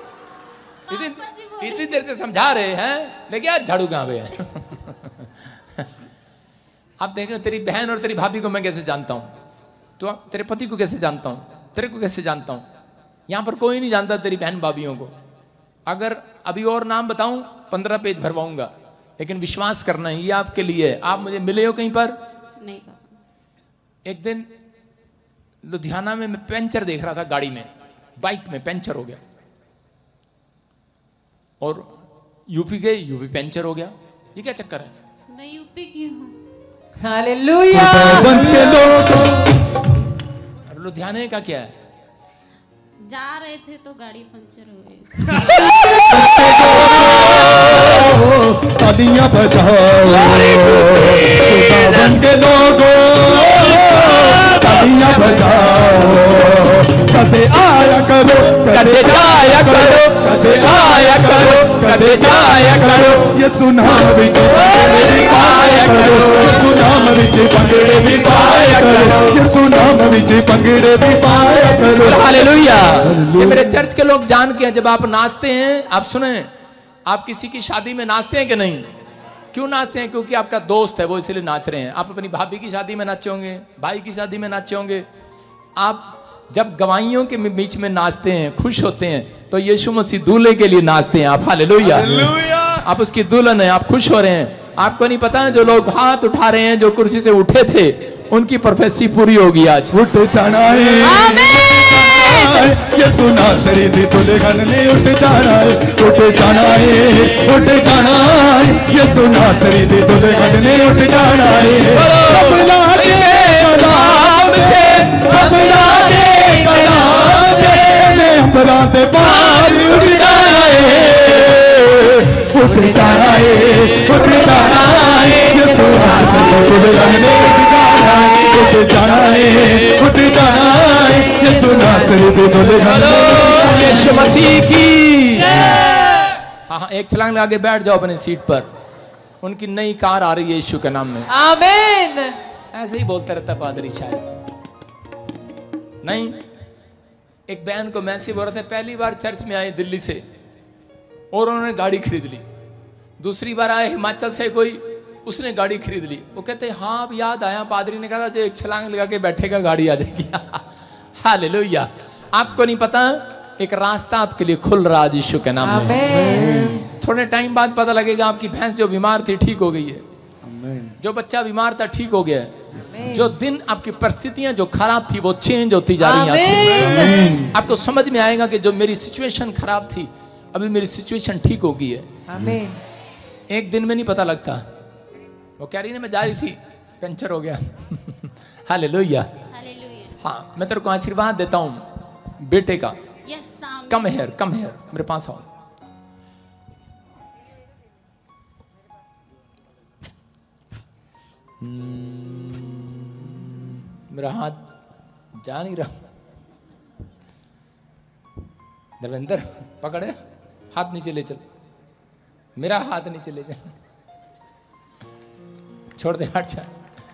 इतनी देर से समझा रहे हैं, लेकिन आज झाड़ू कहां पे है? आप देखो, तेरी बहन और तेरी भाभी को मैं कैसे जानता हूं, तो तेरे पति को कैसे जानता हूं, तेरे को कैसे जानता हूं। यहां पर कोई नहीं जानता तेरी बहन भाभीयों को। अगर अभी और नाम बताऊं 15 पेज भरवाऊंगा, लेकिन विश्वास करना है ये आपके लिए है। आप मुझे मिले हो कहीं पर? नहीं। एक दिन लुधियाना में मैं पंचर देख रहा था गाड़ी में, बाइक में पंचर हो गया, और यूपी गए, यूपी पंचर हो गया। ये क्या चक्कर है? मैं यूपी की हूँ। हालेलुया। और लुधियाने का क्या है? जा रहे थे तो गाड़ी पंचर हो गई। तालियां बजाओ वृंदावन के लोगों, तालियां बजाओ, कदे आया करो, कदे जाया करो, कदे आया करो, कदे जाया करो, ये सुनाम विच पंगड़े पाया करो, ये सुनाम विच पंगड़े भी पाया करो, ये सुनाम विच पंगड़े भी पाया करो। हालेलुया। ये मेरे चर्च के लोग जान के हैं, जब आप नाचते हैं, आप सुने, आप किसी की शादी में नाचते हैं कि नहीं? क्यों नाचते हैं? क्योंकि आपका दोस्त है वो, इसलिए नाच रहे हैं। आप अपनी भाभी की शादी में नाचे होंगे, भाई की शादी में नाचे होंगे। आप जब गवाहियों के बीच में नाचते हैं, खुश होते हैं, तो यीशु मसीह दूल्हे के लिए नाचते हैं आप। हालेलुया। आप उसकी दुल्हन है, आप खुश हो रहे हैं। आपको नहीं पता है जो लोग हाथ उठा रहे हैं, जो कुर्सी से उठे थे, उनकी प्रोफेसी पूरी होगी आज। उठ जाना है, ये सुना सरी दी दुल्हन ने उठ जाना है, उठ जाना है, उठ जाना है, ये सुना सरी दी दुल्हन ने उठ जाना है। बबला के कलाम से, बबला के कलाम से, अंबरा दे पार उठ जाना है, उठ जाना है, उठ जाना है, ये सुना सरी दुल्हन ने उठ जाना है, उठ जाना है, उठ जाना है, ये सुना सरी दी दुल्हन ने। यीशु मसीह की। हाँ, एक छलांग लगा के बैठ जाओ अपनी सीट पर। उनकी नई कार आ रही है यीशु के नाम में। आमीन। ऐसे ही बोलता रहता पादरी शायद नहीं। एक बहन को मैसेज बोल रहे थे, पहली बार चर्च में आए दिल्ली से और उन्होंने गाड़ी खरीद ली। दूसरी बार आए हिमाचल से कोई, उसने गाड़ी खरीद ली। वो कहते हाँ अब याद आया, पादरी ने कहा जो एक छलांग लगा के बैठेगा गाड़ी आ जाएगी। हालेलुया। आपको नहीं पता, एक रास्ता आपके लिए खुल रहा है यीशु के नाम में। थोड़े टाइम बाद पता लगेगा आपकी भैंस जो बीमार थी ठीक हो गई है, जो बच्चा बीमार था ठीक हो गया है, जो दिन आपकी परिस्थितियां जो खराब थी वो चेंज होती जा रही हैं। आपको समझ में आएगा कि जो मेरी सिचुएशन खराब थी अभी मेरी सिचुएशन ठीक हो गई है। एक दिन में नहीं पता लगता। वो कह रही ना मैं जा रही थी पंचर हो गया। हालेलुया। हाँ, मैं तेरे को आशीर्वाद देता हूँ बेटे का। कम हेयर, कम हेयर, मेरे पास आओ। मेरा हाथ जा नहीं रहा। धर्मेंद्र पकड़े, हाथ नीचे ले चल, मेरा हाथ नीचे ले चल, छोड़ दे, हट जा।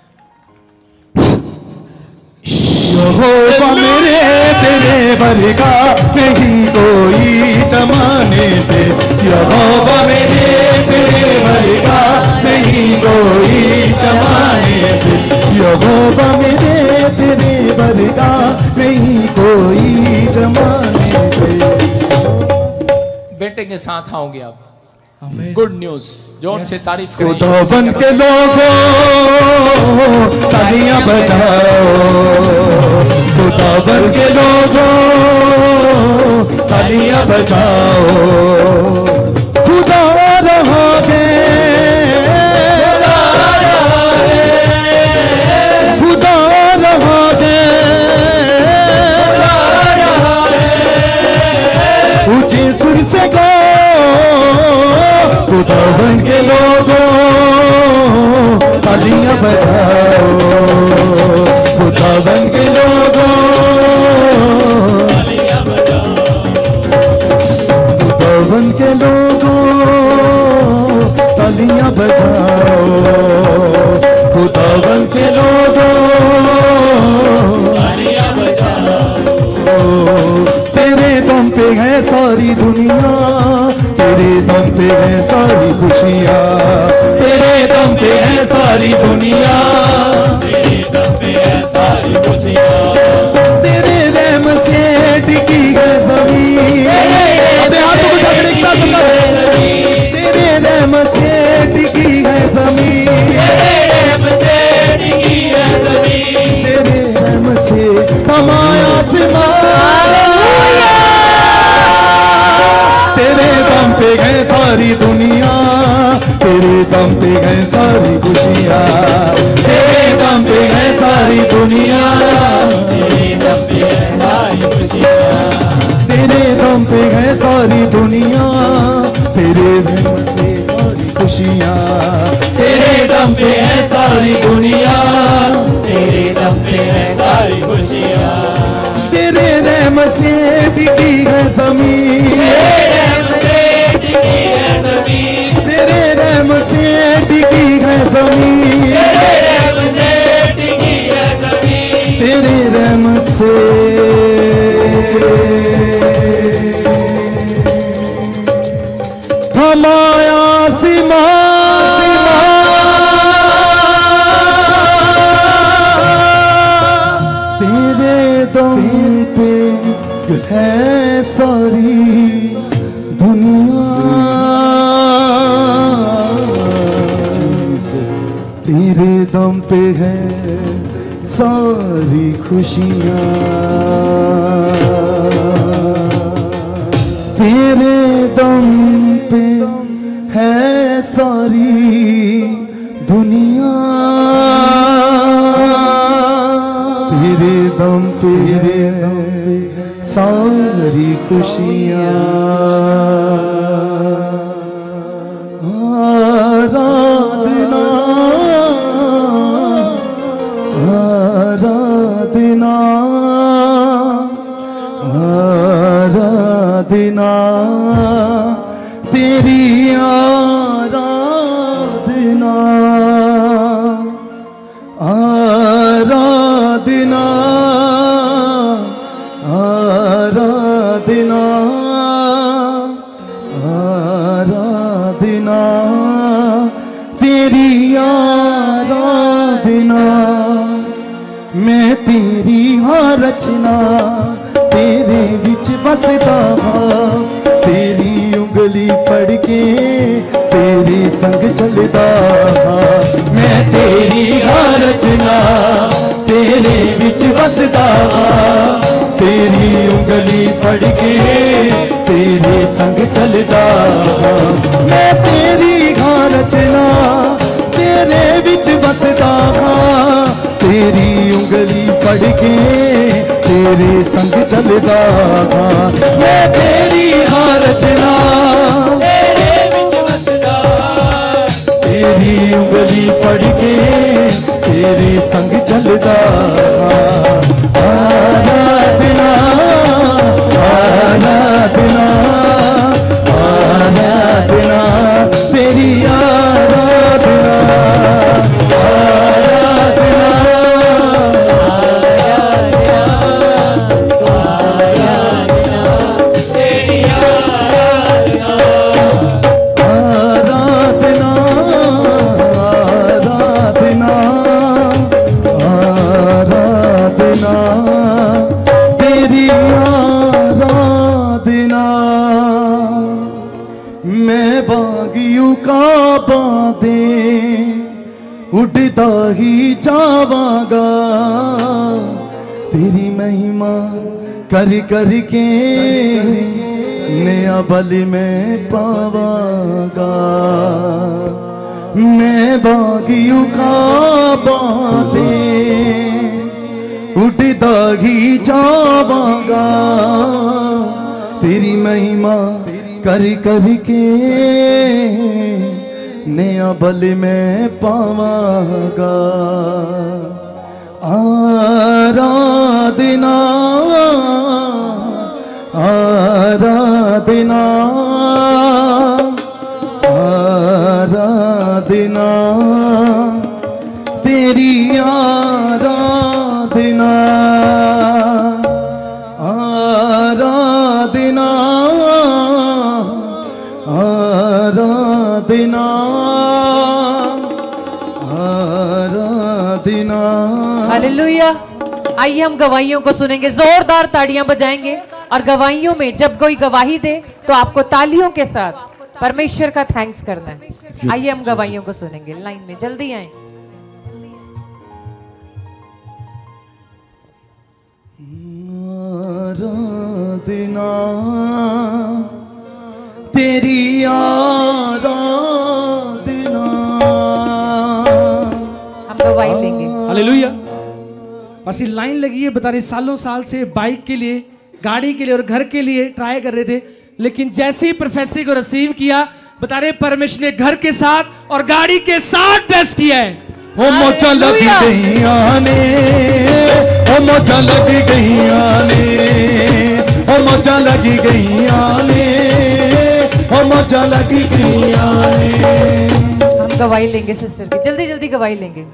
यहोवा मेरे तेरे वर्गा नहीं कोई जमाने पे, यहोवा मेरे तेरे वर्गा नहीं कोई जमाने पे, यहोवा मेरे तेरे वर्गा नहीं कोई जमाने पे। बेटे के साथ आओगे आप। गुड न्यूज, जोर से तारीफ करें। खुदावन के लोगों तालियां बजाओ, खुदावन के लोगों तालियां बजाओ, खुदा रहोगे, खुदा रहोगे, ऊंचे सुर से गो खुदावन के लोगों तालियां बजाओ, खुदावन के लोगों दम पे है सारी खुशियाँ, तेरे दम पे है सारी दुनिया, तेरे दम पे है सारी खुशियाँ, तेरे दम पे है सारी दुनिया, तेरे दम से सारी खुशियाँ, तेरे दम पे है सारी दुनिया, तेरे दम पे है सारी खुशियाँ, तेरे रहमत से टिकी है ज़मीन, तेरे रहमत से टिकी है ज़मीन, तेरे रहमत से हमाया सिमा, तेरे दम पे है सारी दुनिया, तेरे दम पे है सारी खुशियाँ, तेरे दम पे है सारी दुनिया, तेरे दम पे है सारी खुशियाँ। आराधना आराधना आराधना तेरी आराधना आराधना आराधना आराधना तेरी आराधना, मैं तेरी हाँ रचना तेरे विच बसदा हाँ, तेरी उंगली फड़ के तेरे संग चलदा हाँ, मैं तेरी हाँ रचना तेरे विच बसदा हाँ, तेरी उंगली फड़ के तेरे संग चलदा हाँ, मैं तेरी हाँ रचना तेरे विच बसदा हाँ, तेरी उंगली फड़ के तेरे संग चलदा हाँ, मैं तेरी हाँ रचना तेरे विच बसदा, तेरी उंगली फड़ के तेरे संग चलदा हाँ, आराधना आराधना आराधना तेरी आराधना आराधना आराधना तेरी आराधना आराधना आराधना तेरी आराधना, मैं बागियों का बांधे उड़ता ही जावांगा, तेरी महिमा कर कर के नया बल में पावांगा, मैं बागियों का बांधे उड़ता ही जावांगा, तेरी महिमा कर कर के नया बल में पावांगा, आराधना आराधना आराधना तेरी आराधना आराधना आराधना आराधना। हालेलुया। आइए हम गवाहियों को सुनेंगे, जोरदार ताड़ियां बजाएंगे और गवाहियों में जब कोई गवाही दे तो आपको तालियों के साथ परमेश्वर का थैंक्स करना है। आइए हम गवाहियों को सुनेंगे, लाइन में जल्दी आए। आराधना तेरी आराधना बस ये लाइन लगी है, बता रहे सालों साल से बाइक के लिए, गाड़ी के लिए और घर के लिए ट्राई कर रहे थे, लेकिन जैसे ही प्रोफेसी को रिसीव किया, बता रहे परमेश्वर ने घर के साथ और गाड़ी के साथ ब्लेस किया है। ओ मोचा लगी गईया ने, ओ मोचा लगी गईया ने, ओ मोचा लगी गईया ने, ओ मोचा लगी गईया ने। हम गवाही लेंगे सिस्टर की, जल्दी जल्दी गवाही लेंगे।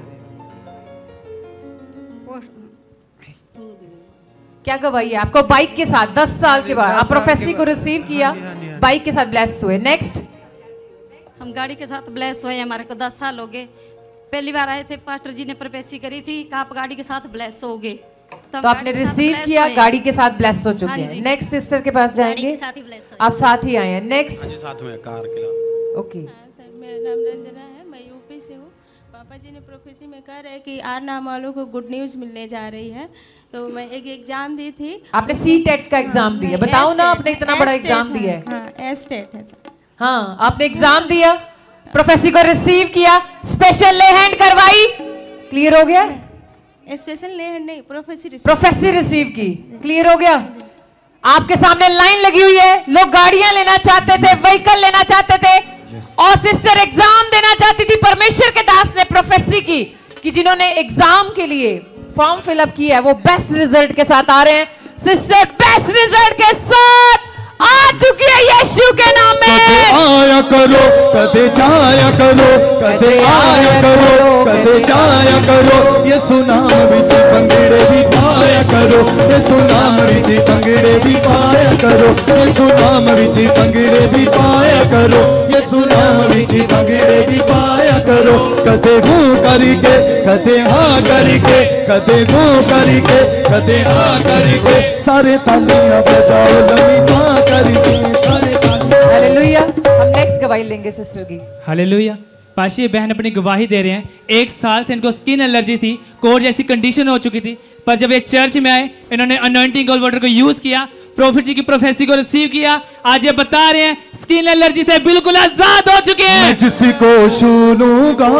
क्या गवाही है आपको? बाइक के साथ 10 साल के बाद आप प्रोफेसी को रिसीव किया, बाइक के साथ ब्लेस हुए। नेक्स्ट, हम गाड़ी के साथ ब्लेस हुए, हमारे को 10 साल हो गए। पहली बार आए थे, पास्टर जी ने प्रोफेसी करी थी कि आप गाड़ी के साथ ब्लेस हो गए, तो आपने रिसीव किया, गाड़ी के साथ ब्लेस हो चुके हैं। नेक्स्ट सिस्टर के पास जाएंगे, आप साथ ही आए हैं। नेक्स्ट, साथ में कार के ओके। मेरा नाम रंजना है, मैं यूपी से हूँ। पापा जी ने प्रोफेसी में कह रहे कि 8 नाम वालों को गुड न्यूज़ मिलने जा रही है, तो मैं एक एग्जाम दी थी। आपने C-TET का एग्जाम दिया, बताओ ना, आपने इतना बड़ा एग्जाम दिया है। हाँ, S-TET है। हाँ, आपने एग्जाम दिया, प्रोफेसी को रिसीव किया, स्पेशल ले हैंड करवाई, क्लियर हो गया? स्पेशल ले हैंड नहीं, प्रोफेसी रिसीव की, क्लियर हो गया? आपके सामने लाइन लगी हुई है, लोग गाड़ियां लेना चाहते थे, व्हीकल लेना चाहते थे, और सिस्टर एग्जाम देना चाहती थी। परमेश्वर के दास ने प्रोफेसी की कि जिन्होंने एग्जाम के लिए फॉर्म फिलअप किया है वो बेस्ट रिजल्ट के साथ आ रहे हैं। सिस्टर बेस्ट रिजल्ट के साथ आ चुकी है यीशु के नाम में। कदे आया करो, कदे जाया करो, कदे आया करो, कदे जाया करो, ये सुनाम विच पंगड़े भी पाया करो, ये सुनाम विच पंगड़े भी पाया करो, ये सुनाम विच पंगड़े भी पाया करो, ये सुनाम विच पंगड़े भी पाया करो। कदे हूँ करके, कदे हाँ करके, कदे हूँ करके, कदे हाँ करके, सारे तालियां बजाओ लमीटा करके, सारे तालियां। हालेलुया। हम नेक्स्ट गवाही लेंगे सिस्टर की। हालेलुया। पाशी बहन अपनी गवाही दे रहे हैं। 1 साल से इनको स्किन एलर्जी थी, कोर जैसी कंडीशन हो चुकी थी, पर जब ये चर्च में आए, इन्होंने अनॉइंटिंग ऑयल वाटर को यूज किया, प्रॉफिट जी की प्रोफेसी को रिसीव किया, आज ये बता रहे हैं स्किन एलर्जी से बिल्कुल आजाद हो चुके हैं। मैं जिसको छू लूंगा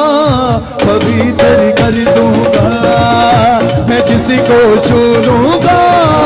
पवित्र कर दूंगा, मैं जिसको छू लूंगा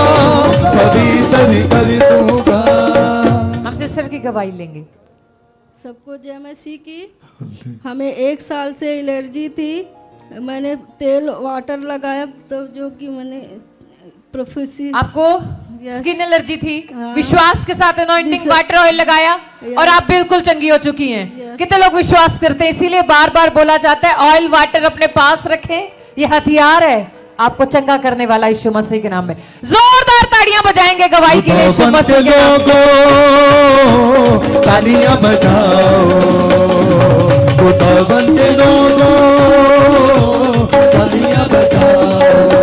पवित्र कर दूंगा। हम सिस्टर की गवाही लेंगे। सबको जय मसीह की। हमें 1 साल से एलर्जी थी, मैंने तेल वाटर लगाया तो जो कि मैंने प्रोफेसी। आपको स्किन एलर्जी थी, विश्वास के साथ अनॉइंटिंग वाटर ऑयल लगाया और आप बिल्कुल चंगी हो चुकी हैं। कितने लोग विश्वास करते हैं, इसीलिए बार बार बोला जाता है ऑयल वाटर अपने पास रखें, ये हथियार है आपको चंगा करने वाला यीशु मसीह के नाम में। जोरदार ताड़ियां बजाएंगे गवाही के लिए यीशु मसीह के नाम में। तालियां बजाओ, खुदावन के लोगों तालियां बजाओ।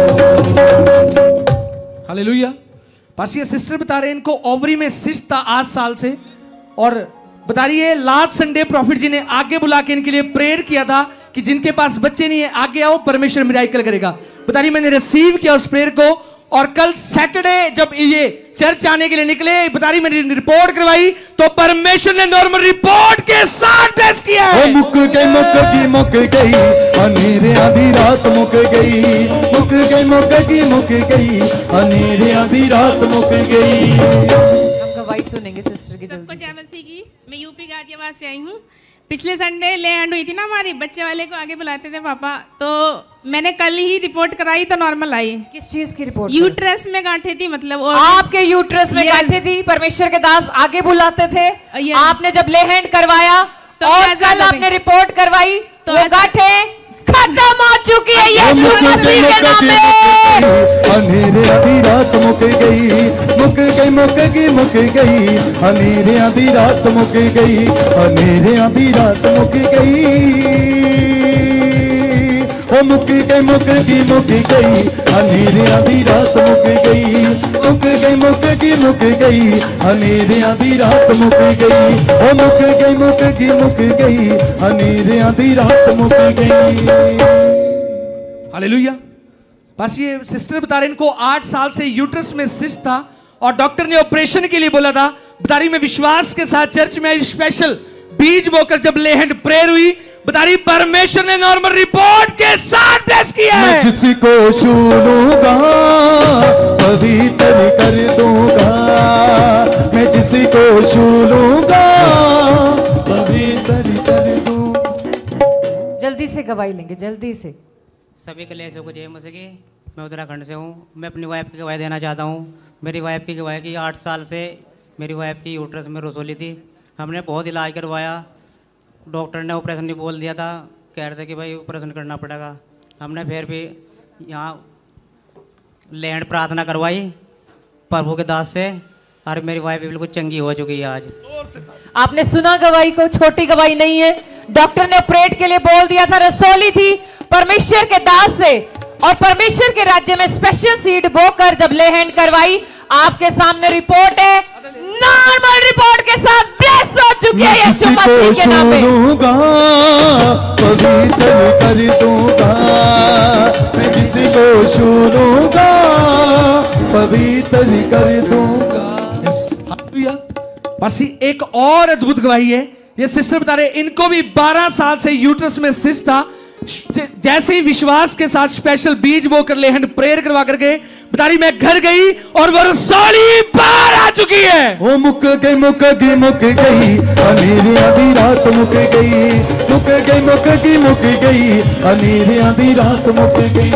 हालेलुया। पास ये सिस्टर बता रहे हैं इनको ओवरी में सिस्ट था 8 साल से, और बता रही है लास्ट संडे प्रॉफिट जी ने आगे बुला के इनके लिए प्रेयर किया था कि जिनके पास बच्चे नहीं है आगे आओ, परमेश्वर मिराकल करेगा। बता रही मैंने रिसीव किया उस प्रेयर को, और कल सैटरडे जब ये चर्च आने के लिए निकले, बता रही मैंने रिपोर्ट करवाई तो परमेश्वर ने नॉर्मल रिपोर्ट के साथ ब्लेस किया है। मुक गई अनेरे आधी रात मुक गई, मुक गई अनेरे आधी रात मुक गई। हम गवाही सुनेंगे सिस्टर की। सबको जय मसीह की। मैं यूपी गाजियाबाद से आई हूँ। पिछले संडे ले हैंड हुई थी ना हमारी, बच्चे वाले को आगे बुलाते थे पापा, तो मैंने कल ही रिपोर्ट कराई तो नॉर्मल आई। किस चीज की रिपोर्ट? यूट्रस में गांठें थी, मतलब आपके यूट्रस में गांठें थी। परमेश्वर के दास आगे बुलाते थे, आपने जब ले हैंड करवाया तो और कल आपने रिपोर्ट करवाई तो वो गांठें खत्म हो चुकी है यीशु मसीह के नाम में। अनेरे आधी रात मुक गई, मुक गई अनेरे आधी रात मुक गई, अनेरे आधी रात मुक गई, ओ मुक गई अनेरे आधी रात मुक गई, मुक गई अनेरे आधी रात मुक गई, ओ मुक गई अनेरे आधी रात मुक गई। हालेलुया। बस ये सिस्टर बता रहे इनको 8 साल से यूट्रस में सिस्ट था और डॉक्टर ने ऑपरेशन के लिए बोला था। बता रही मैं विश्वास के साथ चर्च में स्पेशल बीज बोकर जब ले हैंड प्रेयर हुई, बता रही परमेश्वर ने नॉर्मल रिपोर्ट के साथ ब्लेस किया है। मैं जिसको छू लूंगा पवित्र कर दूंगा, मैं जिसको छू लूंगा पवित्र कर दूंगा। जल्दी से गवाही लेंगे, जल्दी से। सभी कलेशों को जय मसीह की। मैं उत्तराखंड से हूँ। मैं अपनी वाइफ की गवाही देना चाहता हूँ। मेरी वाइफ की गवाही की 8 साल से मेरी वाइफ की यूट्रस में रसोली थी। हमने बहुत इलाज करवाया, डॉक्टर ने ऑपरेशन नहीं बोल दिया था, कह रहे थे कि भाई ऑपरेशन करना पड़ेगा। हमने फिर भी यहाँ लैंड प्रार्थना करवाई प्रभु के दास से, और मेरी वाइफ बिल्कुल चंगी हो चुकी है आज। आपने सुना गवाही को, छोटी गवाही नहीं है। डॉक्टर ने ऑपरेट के लिए बोल दिया था, रसोली थी, परमेश्वर के दास से और परमेश्वर के राज्य में स्पेशल सीड बोकर जब ले हैंड करवाई, आपके सामने रिपोर्ट है, नॉर्मल रिपोर्ट के साथ ब्लेस हो चुकी है यीशु मसीह के नाम में। पवित्र कर दूंगा, मैं जिसको छू लूंगा पवित्र कर दूंगा। बस एक और अद्भुत गवाही है। ये सिस्टर बता रहे इनको भी 12 साल से यूट्रस में सिस्ट था। जैसे ही विश्वास के साथ स्पेशल बीज बो कर ले हैंड प्रेयर करवा करके बता रही मैं घर गई और वो रसोली बाहर आ चुकी है। वो मुक गई अनेरे आधी रात मुक गई अनेरे आधी रात मुक गई।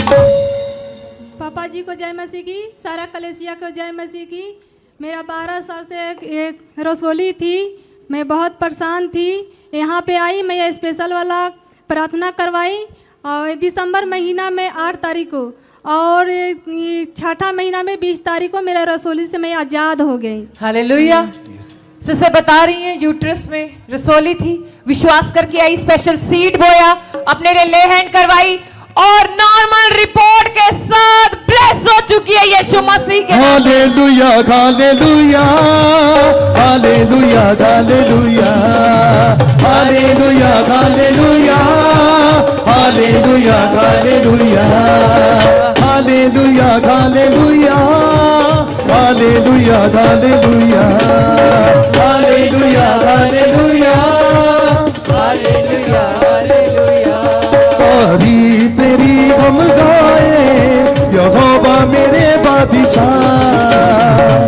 पापा जी को जय मसीह की, सारा कलेसिया को जय मसीह की। मेरा 12 साल से एक रसोली थी, मैं बहुत परेशान थी। यहाँ पे आई, मैं ये स्पेशल वाला प्रार्थना करवाई और दिसंबर महीना में 8 तारीख को, और छठा महीना में 20 तारीख को मेरा रसोली से मैं आज़ाद हो गई। हालेलुया। सिस्टर बता रही हैं यूट्रस में रसोली थी, विश्वास करके आई, स्पेशल सीड बोया, अपने लिए ले हैंड करवाई और नॉर्मल रिपोर्ट के साथ ब्लेस हो चुकी है यीशु मसीह के। Hallelujah hallelujah hallelujah hallelujah hallelujah hallelujah hallelujah hallelujah hallelujah hallelujah hallelujah hallelujah hallelujah hallelujah hallelujah hallelujah. तारी तेरी हम गाए यहोवा मेरे बादशाह,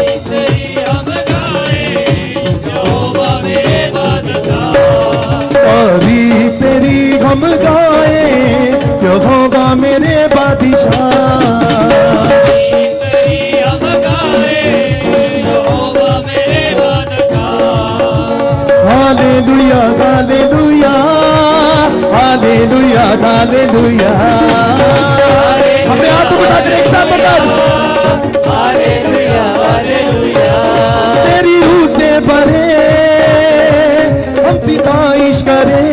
तारी तेरी हम गाए यहोवा मेरे बादशाह। Hallelujah hallelujah hallelujah hallelujah. हमने हाथ उठा कर एक साथ बता दो हालेलुया हालेलुया। तेरी रूह से भरे हम सिताइश करें,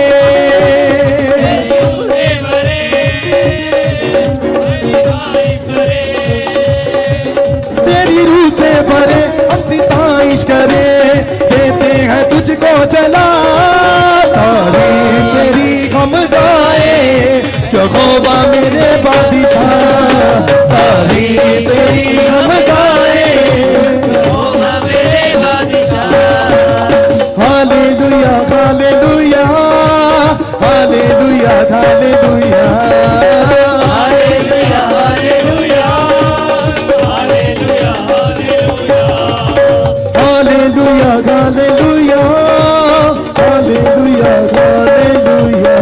तेरी रूह से भरे हम सिताइश करें, देते हैं तुझको चला तारीफ तेरी हम गाए यहोवा मेरे बादशाह, तारीफ तेरी हम गाए यहोवा मेरे बादशाह। Hallelujah hallelujah hallelujah hallelujah hallelujah hallelujah hallelujah hallelujah hallelujah hallelujah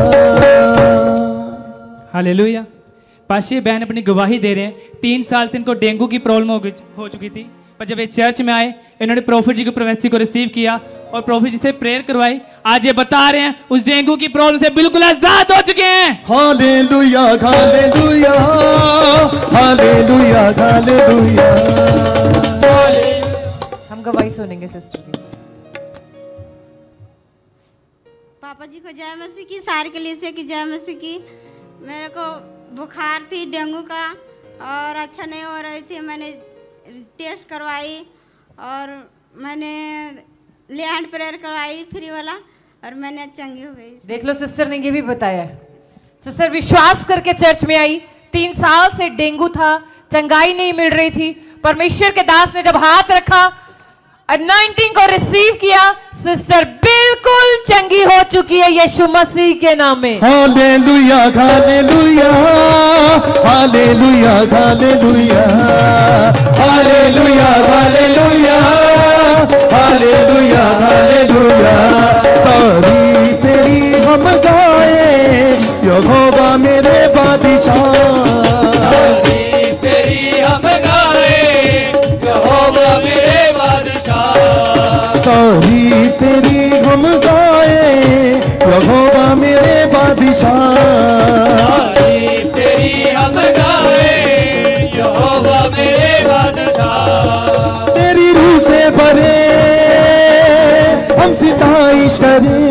hallelujah. पाशी बहन अपनी गवाही दे रहे हैं। 3 साल से इनको डेंगू की प्रॉब्लम हो चुकी थी, पर जब ये चर्च में आए इन्होंने प्रॉफिट जी की प्रोफेसी को रिसीव किया और प्रॉफिट जी से प्रेयर करवाई। आज ये बता रहे हैं उस डेंगू की प्रॉब्लम से बिल्कुल आजाद हो चुके हैं। Hallelujah hallelujah hallelujah hallelujah. हम गवाही सुनेंगे सिस्टर की। पापा जी को जय मसीह की, सारे कलीसिया की जय मसीह की। मेरे को बुखार थी डेंगू का और अच्छा नहीं हो रही थी। मैंने टेस्ट करवाई और मैंने ले हैंड प्रेयर करवाई फ्री वाला और मैंने चंगी हो गई। देख लो सिस्टर ने ये भी बताया। सिस्टर विश्वास करके चर्च में आई, 3 साल से डेंगू था, चंगाई नहीं मिल रही थी। परमेश्वर के दास ने जब हाथ रखा अनॉइंटिंग को रिसीव किया, सिस्टर बिल्कुल चंगी हो चुकी है यीशु मसीह के नाम में। Hallelujah hallelujah hallelujah hallelujah hallelujah hallelujah hallelujah hallelujah. तारीफ तेरी हम गाए यहोवा मेरे बादशाह, तारीफ तेरी हम गाए यहोवा मेरे बादशाह, तारीफ तेरी हम गाए यहोवा मेरे बादशाह, तारीफ तेरी हम गाए यहोवा मेरे बादशाह। तेरी रूह से भरे हम सिताइश करें,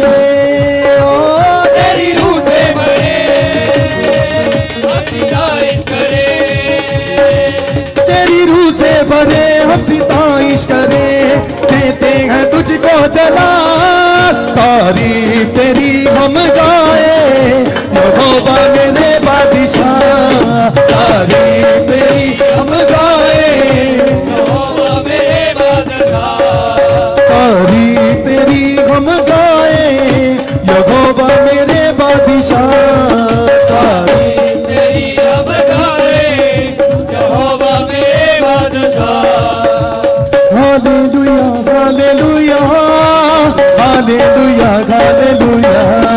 तेरी रूह से भरे हम सिताइश करें, तेरी रूह से भरे हम सिताइश करें, देते हैं तुझको जला। तारीफ तेरी हम गाए यहोवा मेरे बादशाह, तारीफ तेरी हम गाए यहोवा मेरे बादशाह, तारीफ तेरी हम गाए यहोवा मेरे बादशाह, तारीफ तेरी हम गाए यहोवा मेरे बादशाह। Hallelujah hallelujah hallelujah hallelujah.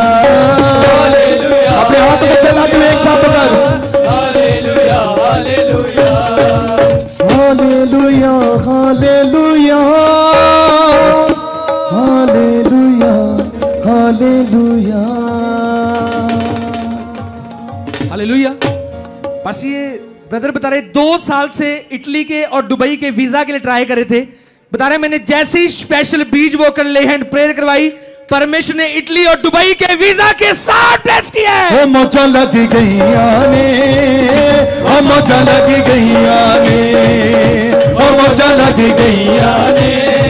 अपने हाथों को फैला दो एक साथ होकर hallelujah hallelujah hallelujah hallelujah hallelujah hallelujah. Hallelujah. बस ये ब्रदर बता रहे 2 साल से इटली के और दुबई के वीजा के लिए ट्राई करे थे। बता रहे मैंने जैसे ही स्पेशल बीज वो कर ले हैंड प्रेयर करवाई, परमेश्वर ने इटली और दुबई के वीजा के साथ ब्लेस किया है। ओ मौजा लग गई आने, ओ मौजा लग गई आने, ओ मौजा लग गई आने।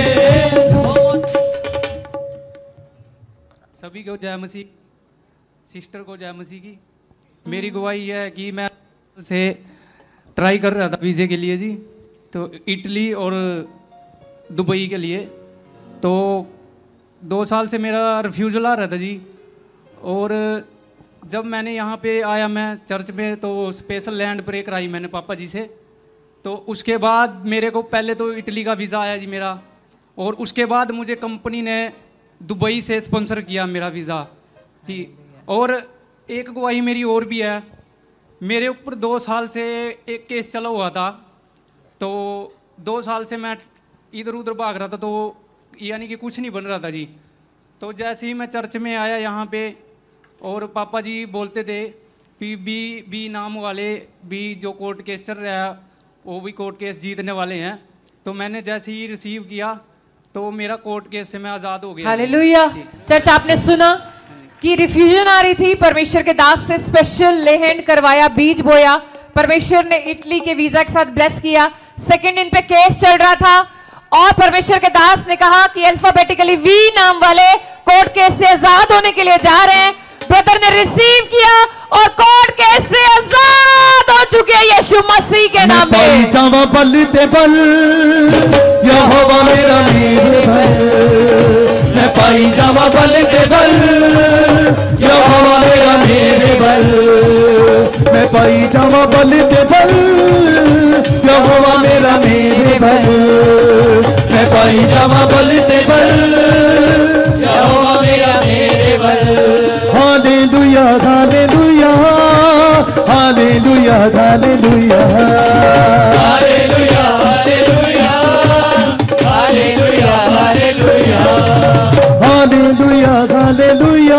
सभी को जय मसीह, सिस्टर को जय मसीह की। मेरी गवाही है कि मैं से ट्राई कर रहा था वीज़े के लिए जी, तो इटली और दुबई के लिए, तो 2 साल से मेरा रिफ्यूज़ल आ रहा था जी। और जब मैंने यहाँ पे आया मैं चर्च में, तो स्पेशल लैंड प्रे कराई मैंने पापा जी से। तो उसके बाद मेरे को पहले तो इटली का वीज़ा आया जी मेरा, और उसके बाद मुझे कंपनी ने दुबई से स्पॉन्सर किया मेरा वीज़ा जी। और एक गवाही मेरी और भी है, मेरे ऊपर 2 साल से एक केस चला हुआ था, तो 2 साल से मैं इधर उधर भाग रहा था, तो यानी कि कुछ नहीं बन रहा था जी। तो जैसे ही मैं चर्च में आया यहाँ पे, और पापा जी बोलते थे कि बी नाम वाले भी जो कोर्ट केस चल रहा है वो भी कोर्ट केस जीतने वाले हैं। तो मैंने जैसे ही रिसीव किया तो मेरा कोर्ट केस से मैं आज़ाद हो गया। हालेलुया। चर्च आपने सुना कि रिफ्यूजन आ रही थी, परमेश्वर के दास से स्पेशल लेहैंड करवाया, बीज बोया, परमेश्वर ने इटली के वीजा के साथ ब्लेस किया। सेकंड इन पे केस चल रहा था और परमेश्वर के दास ने कहा कि अल्फाबेटिकली वी नाम वाले कोर्ट केस से आजाद होने के लिए जा रहे हैं। ब्रदर ने रिसीव किया और कोर्ट केस से आजाद हो चुके यीशु मसीह के नाम में। पाई जावा बल ते बल यहोवा मेरा मेरे बल, मैं पाई जावा बल ते बल यहोवा मेरा मेरे बल, मैं पाई जावा बल ते बल यहोवा मेरा मेरे बल, मैं पाई जावा बल ते बल यहोवा मेरा मेरे बल। Hallelujah hallelujah hallelujah hallelujah hallelujah hallelujah hallelujah hallelujah hallelujah hallelujah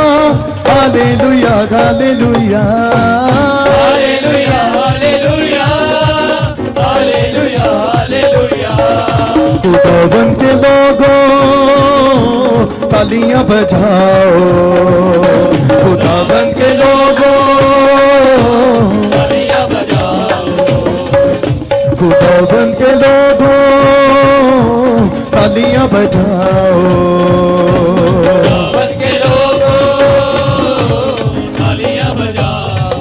hallelujah hallelujah hallelujah hallelujah hallelujah. खुदावन के लोगों तालियां बजाओ, खुदावन के लोगों तालियां बजाओ, खुदावन के लोगों तालियां बजाओ, खुदावन के लोगों तालियां बजाओ।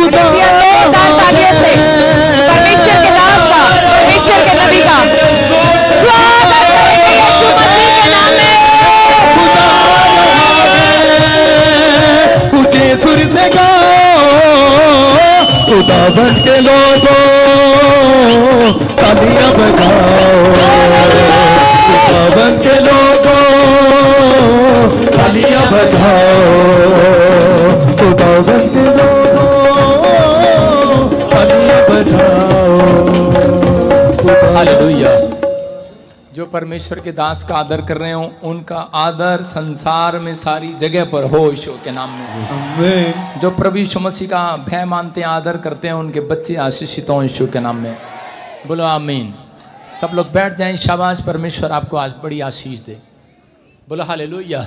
तालियों से परमेश्वर के दास का, परमेश्वर के नबी का खुदावन के लोगों तालियां बजाओ, खुदावन के लोगों तालियां बजाओ, खुदावन के लोगों तालियां बजाओ। हालेलुया। जो परमेश्वर के दास का आदर कर रहे हो उनका आदर संसार में सारी जगह पर हो यीशु के नाम में। जो प्रभु यीशु मसीह का भय मानते हैं, आदर करते हैं, उनके बच्चे आशीषित हों यीशु के नाम में। बोलो आमीन। सब लोग बैठ जाएं। शाबाश, परमेश्वर आपको आज बड़ी आशीष दे। बोलो हालेलुया।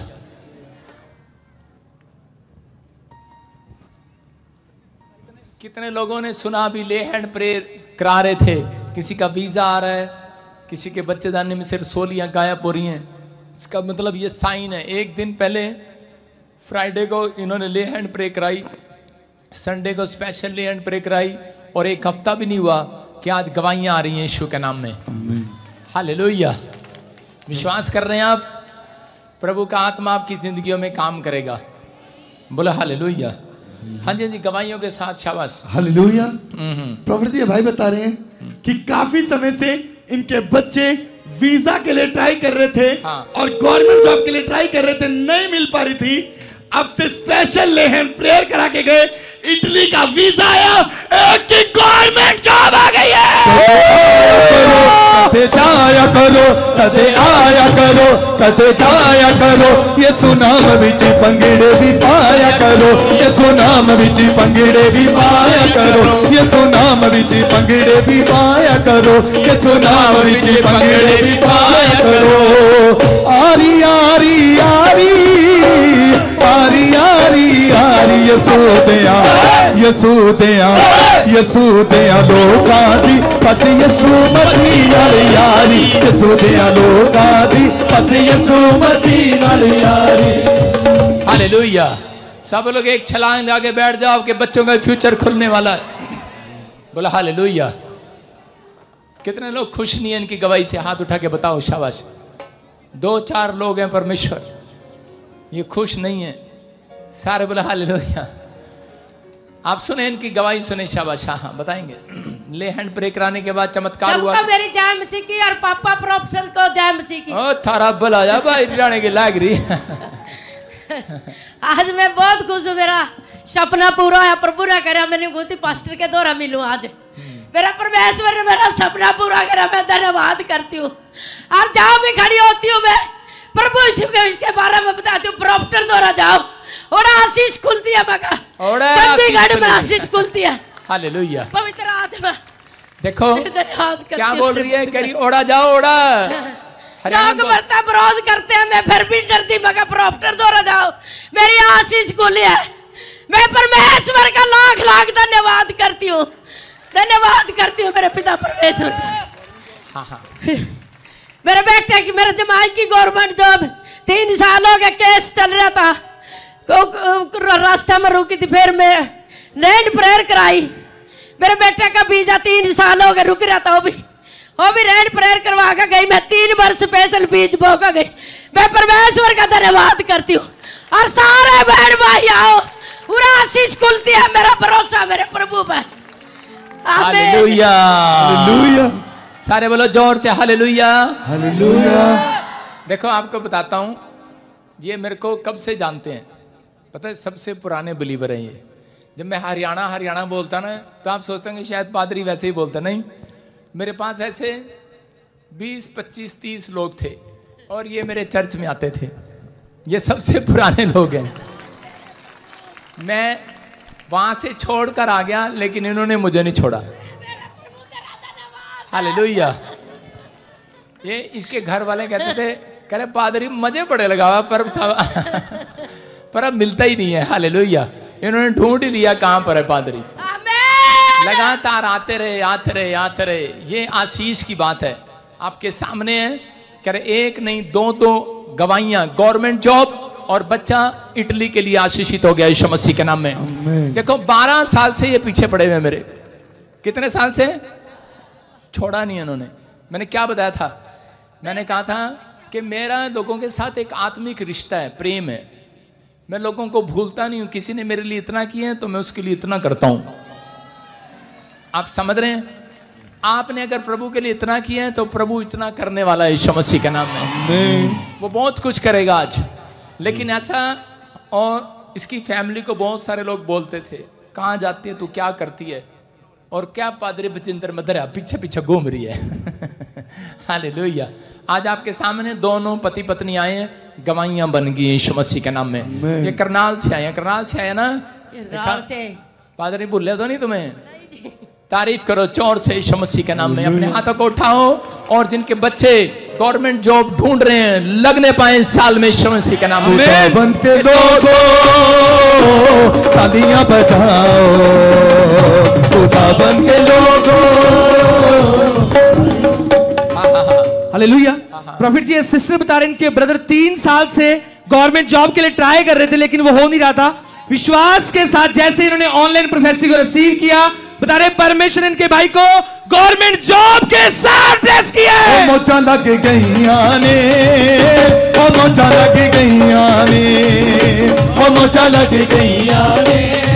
कितने लोगों ने सुना भी ले हैंड प्रेयर करा रहे थे, किसी का वीजा आ रहा है, किसी के बच्चेदानी में से रसोलियाँ गायब हो रही हैं। इसका मतलब ये साइन है। एक दिन पहले फ्राइडे को इन्होंने ले हैंड प्रे कराई, संडे को स्पेशल ले हैंड प्रे कराई, और एक हफ्ता भी नहीं हुआ कि आज गवाहियाँ आ रही हैं यीशु के नाम में। हालेलुया। विश्वास कर रहे हैं आप? प्रभु का आत्मा आपकी जिंदगियों में काम करेगा। बोलो हालेलुया। हाँ जी, हाँ जी, गवाहियों के साथ शाबाश। हालेलुया। प्रॉफिट ये भाई बता रहे हैं कि काफी समय से इनके बच्चे वीजा के लिए ट्राई कर रहे थे और गवर्नमेंट जॉब के लिए ट्राई कर रहे थे, नहीं मिल पा रही थी। अब से स्पेशल ले हैंड प्रेयर करा के गए, इटली का वीजा आया, एक की गवर्नमेंट जॉब आ गई है। कदे जाया करो, कदे आया करो, कदे जाया करो, ये सुनाम विच पंगड़े भी पाया करो, ये सुनाम विच पंगड़े भी पाया करो, ये सुनाम विच पंगड़े भी पाया करो, ये सुनाम विच पंगड़े भी पाया करो। आरी आरी आरी आरी आरी आरी यसूदिया यसूदिया यसूदिया लोकां दी बस यसू मसीह नाल यारी, यसूदिया लोकां दी बस यसू मसीह नाल यारी। हालेलुया। सब लोग एक छलांग लगा के बैठ जाओ, आपके बच्चों का फ्यूचर खुलने वाला है। बोला हालेलुया। कितने लोग खुश नहीं है इनकी गवाही से? हाथ उठा के बताओ। शाबाश। 2-4 लोग हैं परमेश्वर ये खुश नहीं है, सारे बोला हालेलुया। आप सुने इनकी गवाही, सुने। शाबाश। हाँ बताएंगे। ले हैंड प्रे कराने के बाद चमत्कार हुआ। सबको मेरी जय मसीह की और पापा प्रोफेसर को जय मसीह की। ओ थारा भला जा भाई रिलाने के लाग रही। आज मैं बहुत खुश हूँ, मेरा सपना पूरा है। प्रभु ने करा, मैंने गोती पास्टर के द्वारा मिलूं आज। मेरा परमेश्वर ने मेरा सपना पूरा करा, मैं धन्यवाद करती हूँ। और जहाँ भी खड़ी होती हूँ मैं प्रभु यीशु के इसके बारे में बताती हूँ। प्रॉफ्टर द्वारा जाओ और आशीष खुलती है। मगा चंडीगढ़ में आशीष खुलती है। हालेलुया। पवित्र आत्मा देखो क्या बोल रही है, कह रही ओढ़ा जाओ ओढ़ा। लोग बढ़ता विरोध करते हैं, मैं फिर भी डरती। मगर प्रॉफ्टर द्वारा जाओ, मेरी आशीष खुली है। मैं परमेश्वर का लाख लाख धन्यवाद करती हूँ, धन्यवाद करती हूँ मेरे पिता परमेश्वर। हाँ हाँ। मेरे बेटे की, मेरे जमाई की गवर्नमेंट जॉब 3 साल हो गए, केस चल रहा था, रास्ते में रुकी थी, फिर मैं लैंड प्रेयर कराई। मेरे बेटे का वीजा 3 साल हो गए रुक रहा था, वो भी लैंड प्रेयर करवा के गई। मैं 3 वर्ष स्पेशल बीज बो का गई। मैं परमेश्वर का धन्यवाद करती हूँ। और सारे बहन भाई आओ, पूरा आशीष खुलती है। मेरा भरोसा मेरे प्रभु पर। हालेलुया। हालेलुया। सारे बोलो जोर से हालेलुया। हालेलुया। देखो आपको बताता हूँ, ये मेरे को कब से जानते हैं पता है? सबसे पुराने बिलीवर हैं ये। जब मैं हरियाणा हरियाणा बोलता ना तो आप सोचते हैं कि शायद पादरी वैसे ही बोलता, नहीं। मेरे पास ऐसे 20, 25, 30 लोग थे और ये मेरे चर्च में आते थे। ये सबसे पुराने लोग हैं। मैं वहाँ से छोड़कर आ गया लेकिन इन्होंने मुझे नहीं छोड़ा। हालेलुया। ये इसके घर वाले कहते थे, कह रहे पादरी मजे पड़े लगा पर अब मिलता ही नहीं है। हालेलुया। इन्होंने ढूंढ ही लिया कहाँ पर है पादरी। लगातार आते रहे आते रहे आते रहे। ये आशीष की बात है, आपके सामने है। कह रहे 1 नहीं 2 गवाहियां, गवर्नमेंट जॉब और बच्चा इटली के लिए आशीषित हो गया यीशु मसीह के नाम में। देखो 12 साल से ये पीछे पड़े हुए मेरे। कितने साल से? छोड़ा नहीं इन्होंने। मैंने क्या बताया था? मैंने कहा था कि मेरा लोगों के साथ एक आत्मिक रिश्ता है, प्रेम है। मैं लोगों को भूलता नहीं हूं। किसी ने मेरे लिए इतना किया है तो मैं उसके लिए इतना करता हूं। आप समझ रहे हैं? आपने अगर प्रभु के लिए इतना किया है तो प्रभु इतना करने वाला है यीशु मसीह के नाम में। वो बहुत कुछ करेगा आज। लेकिन ऐसा, और इसकी फैमिली को बहुत सारे लोग बोलते थे, कहाँ जाती है तू, क्या करती है, और क्या पादरी बचिंदर मदर पीछे पीछे घूम रही है। हालेलुया। आज आपके सामने दोनों पति पत्नी आए हैं, गवाहियां बन गई यीशु मसीह के नाम में। ये करनाल से आए हैं, करनाल से आए ना? पादरी भूले तो नहीं तुम्हें? तारीफ करो चोर से यीशु मसीह के नाम में। अपने हाथों को उठाओ, और जिनके बच्चे गवर्नमेंट जॉब ढूंढ रहे हैं, लगने पाए इस साल में यीशु मसीह के नाम में। बन के लोगों तालियां बजाओ, खुदा बन के लोगों। हालेलुया। प्रॉफिट जी, सिस्टर बता रहे हैं इनके ब्रदर 3 साल से गवर्नमेंट जॉब के लिए ट्राई कर रहे थे, लेकिन वो हो नहीं रहा था। विश्वास के साथ जैसे इन्होंने ऑनलाइन प्रोफेसी को रिसीव किया, बता रहे परमेश्वर इनके भाई को गवर्नमेंट जॉब के साथ ब्लेस किया है। मोचा लग गईया ने, ओ मोचा लग गईया ने, ओ मोचा लग गईया ने।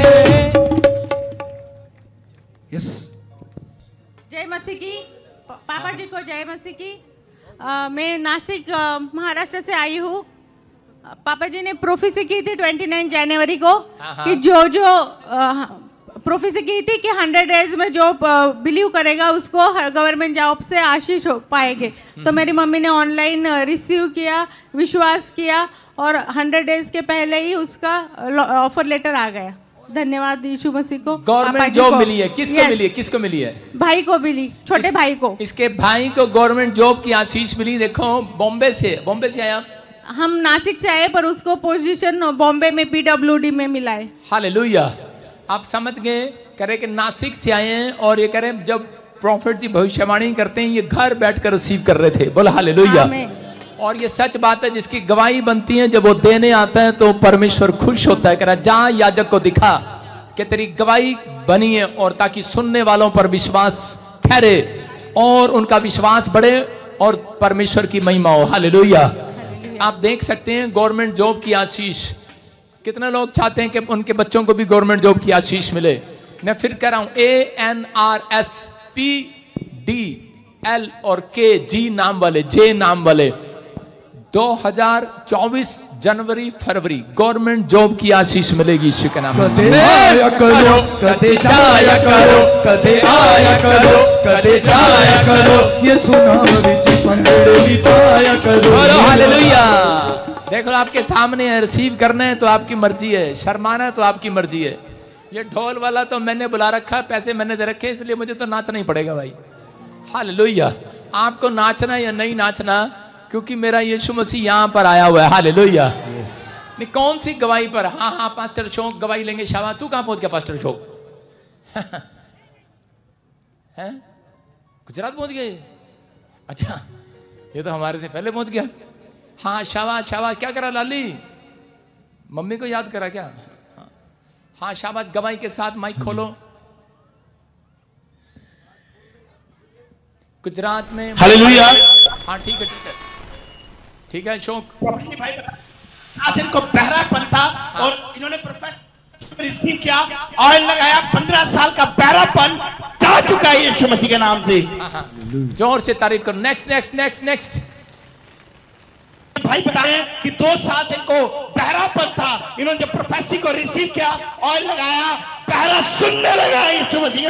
यस। जय मसीह की। पापा जी को जय मसीह की। मैं नासिक महाराष्ट्र से आई हूँ। पापा जी ने प्रोफेसी की थी 29 जनवरी को कि जो प्रोफेसी की थी कि 100 डेज में जो बिलीव करेगा उसको गवर्नमेंट जॉब से आशीष हो पाएंगे। तो मेरी मम्मी ने ऑनलाइन रिसीव किया, विश्वास किया, और 100 डेज के पहले ही उसका ऑफर लेटर आ गया। धन्यवाद यीशु मसीह को। गवर्नमेंट जॉब मिली है। किसको मिली है? किसको मिली है? भाई को मिली, छोटे भाई को। इसके भाई को गवर्नमेंट जॉब की आशीष मिली। देखो, बॉम्बे से आया। हम नासिक से आए, पर उसको पोजीशन बॉम्बे में PWD में मिला है। हालेलुया। आप समझ गए, करे कि नासिक से आए हैं, और ये करें जब प्रॉफिट जी भविष्यवाणी करते हैं, ये घर बैठकर रिसीव कर रहे थे। बोला हालेलुया। और ये सच बात है जिसकी गवाही बनती है। जब वो देने आता है तो परमेश्वर खुश होता है, कह रहा जा याजक को दिखा कि तेरी गवाही बनी है, और ताकि सुनने वालों पर विश्वास ठहरे और उनका विश्वास बढ़े और परमेश्वर की महिमा हो। हालेलुया। आप देख सकते हैं गवर्नमेंट जॉब की आशीष। कितने लोग चाहते हैं कि उनके बच्चों को भी गवर्नमेंट जॉब की आशीष मिले? मैं फिर कह रहा हूं, ANRSPDL और KG नाम वाले, J नाम वाले 2024 जनवरी फरवरी गवर्नमेंट जॉब की आशीष मिलेगी यीशु के नाम में। कदे आया करो, कदे जाया करो, कदे आया करो, कदे जाया करो, ये सुनाम विच पंगड़े भी पाया करो। बोलो हालेलुया। देखो, आपके सामने है, रिसीव करना है तो आपकी मर्जी है, शर्माना है तो आपकी मर्जी है। ये ढोल वाला तो मैंने बुला रखा, पैसे मैंने दे रखे, इसलिए मुझे तो नाचना ही पड़ेगा भाई। हालेलुया। आपको नाचना या नहीं नाचना, क्योंकि मेरा यीशु मसीह यहाँ पर आया हुआ है। हालेलुया। नहीं, कौन सी गवाही पर? हाँ, पास्टर अशोक गवाही लेंगे। शाबाश। तू कहाँ पहुंच गया पास्टर अशोक? हैं? गुजरात पहुंच गए? अच्छा, ये तो हमारे से पहले पहुंच गया। हाँ, शाबाश शाबाश। क्या करा लाली? मम्मी को याद करा क्या? हाँ शाबाश। गवाही के साथ माइक खोलो। गुजरात में। हालेलुया। हाँ ठीक है, ठीक है, ठीक है अशोक। आज इनको बहरापन था और इन्होंने प्रोफेसर रिसीव किया, ऑयल लगाया, 15 साल का बहरापन जा चुका है यीशु मसीह के नाम से। जोर से तारीफ करो। Next next next next. भाई बता रहे हैं कि 2 साल से इनको बहरापन था, इन्होंने जब प्रोफेसी को रिसीव किया, ऑयल लगाया, बहरा सुनने लगा यीशु मसीह।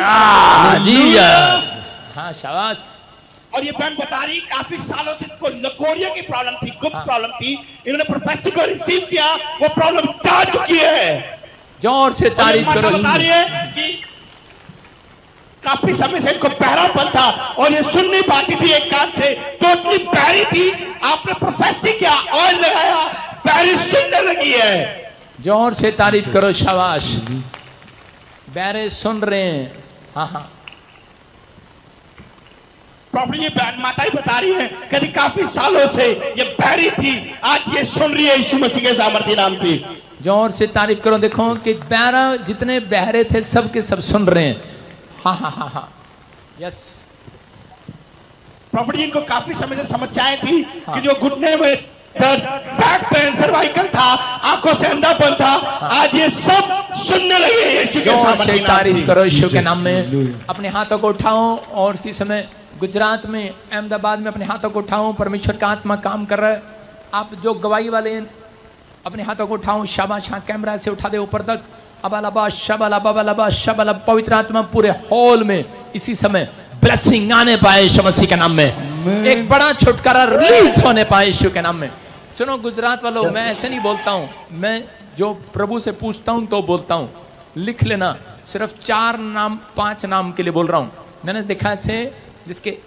हाँ शाबाश। और ये बहन बता रही काफी सालों से इसको लकोरिया की प्रॉब्लम थी, गुप्त प्रॉब्लम थी, इन्होंने प्रोफेसर को रिसीव किया, वो प्रॉब्लम जा चुकी है। जोर से तारीफ करो। बता रही है कि काफी समय से इनको बहरापन था और ये सुन नहीं पाती थी एक कान से, टोटली बहरी थी। आपने प्रोफेसर किया, ऑयल लगाया, बहरी सुनने लगी है। जोर से तारीफ करो। शाबाश। बहरे सुन रहे हैं। हाँ हाँ। प्रॉफिट ये माता ही बता रही है कभी काफी सालों से ये बहरी थी, आज ये सुन रही है यीशु मसीह के सामर्थ्य नाम से। जोर से तारीफ करो। देखो कि 12 जितने बहरे थे सब के सब सुन रहे हैं। हाँ हाँ हाँ हाँ। यस। प्रॉफिट इनको काफी समय से समस्याएं थी कि जो घुटने में बैक पेन, सर्वाइकल था, आंखों से अंधापन था, आज ये सब सुनने लगे यीशु के सामने। तारीफ करो यीशु के नाम में। अपने हाथों को उठाओ और इसी समय गुजरात में, अहमदाबाद में अपने हाथों को उठाओ। परमेश्वर का आत्मा काम कर रहा है। आप जो गवाही वाले हैं अपने हाथों को उठाओ। शाबाश, हाँ, कैमरा से उठा दे ऊपर तक। अबालबा शबालबा शबाल। पवित्र आत्मा पूरे हॉल में इसी समय ब्लेसिंग आने पाए यीशु मसीह के नाम में। एक बड़ा छुटकारा रिलीज होने पाए यीशु के नाम में। सुनो गुजरात वालों, मैं ऐसे नहीं बोलता हूँ, मैं जो प्रभु से पूछता हूँ तो बोलता हूँ। लिख लेना, सिर्फ 4 नाम 5 नाम के लिए बोल रहा हूँ। मैंने देखा ऐसे जिसके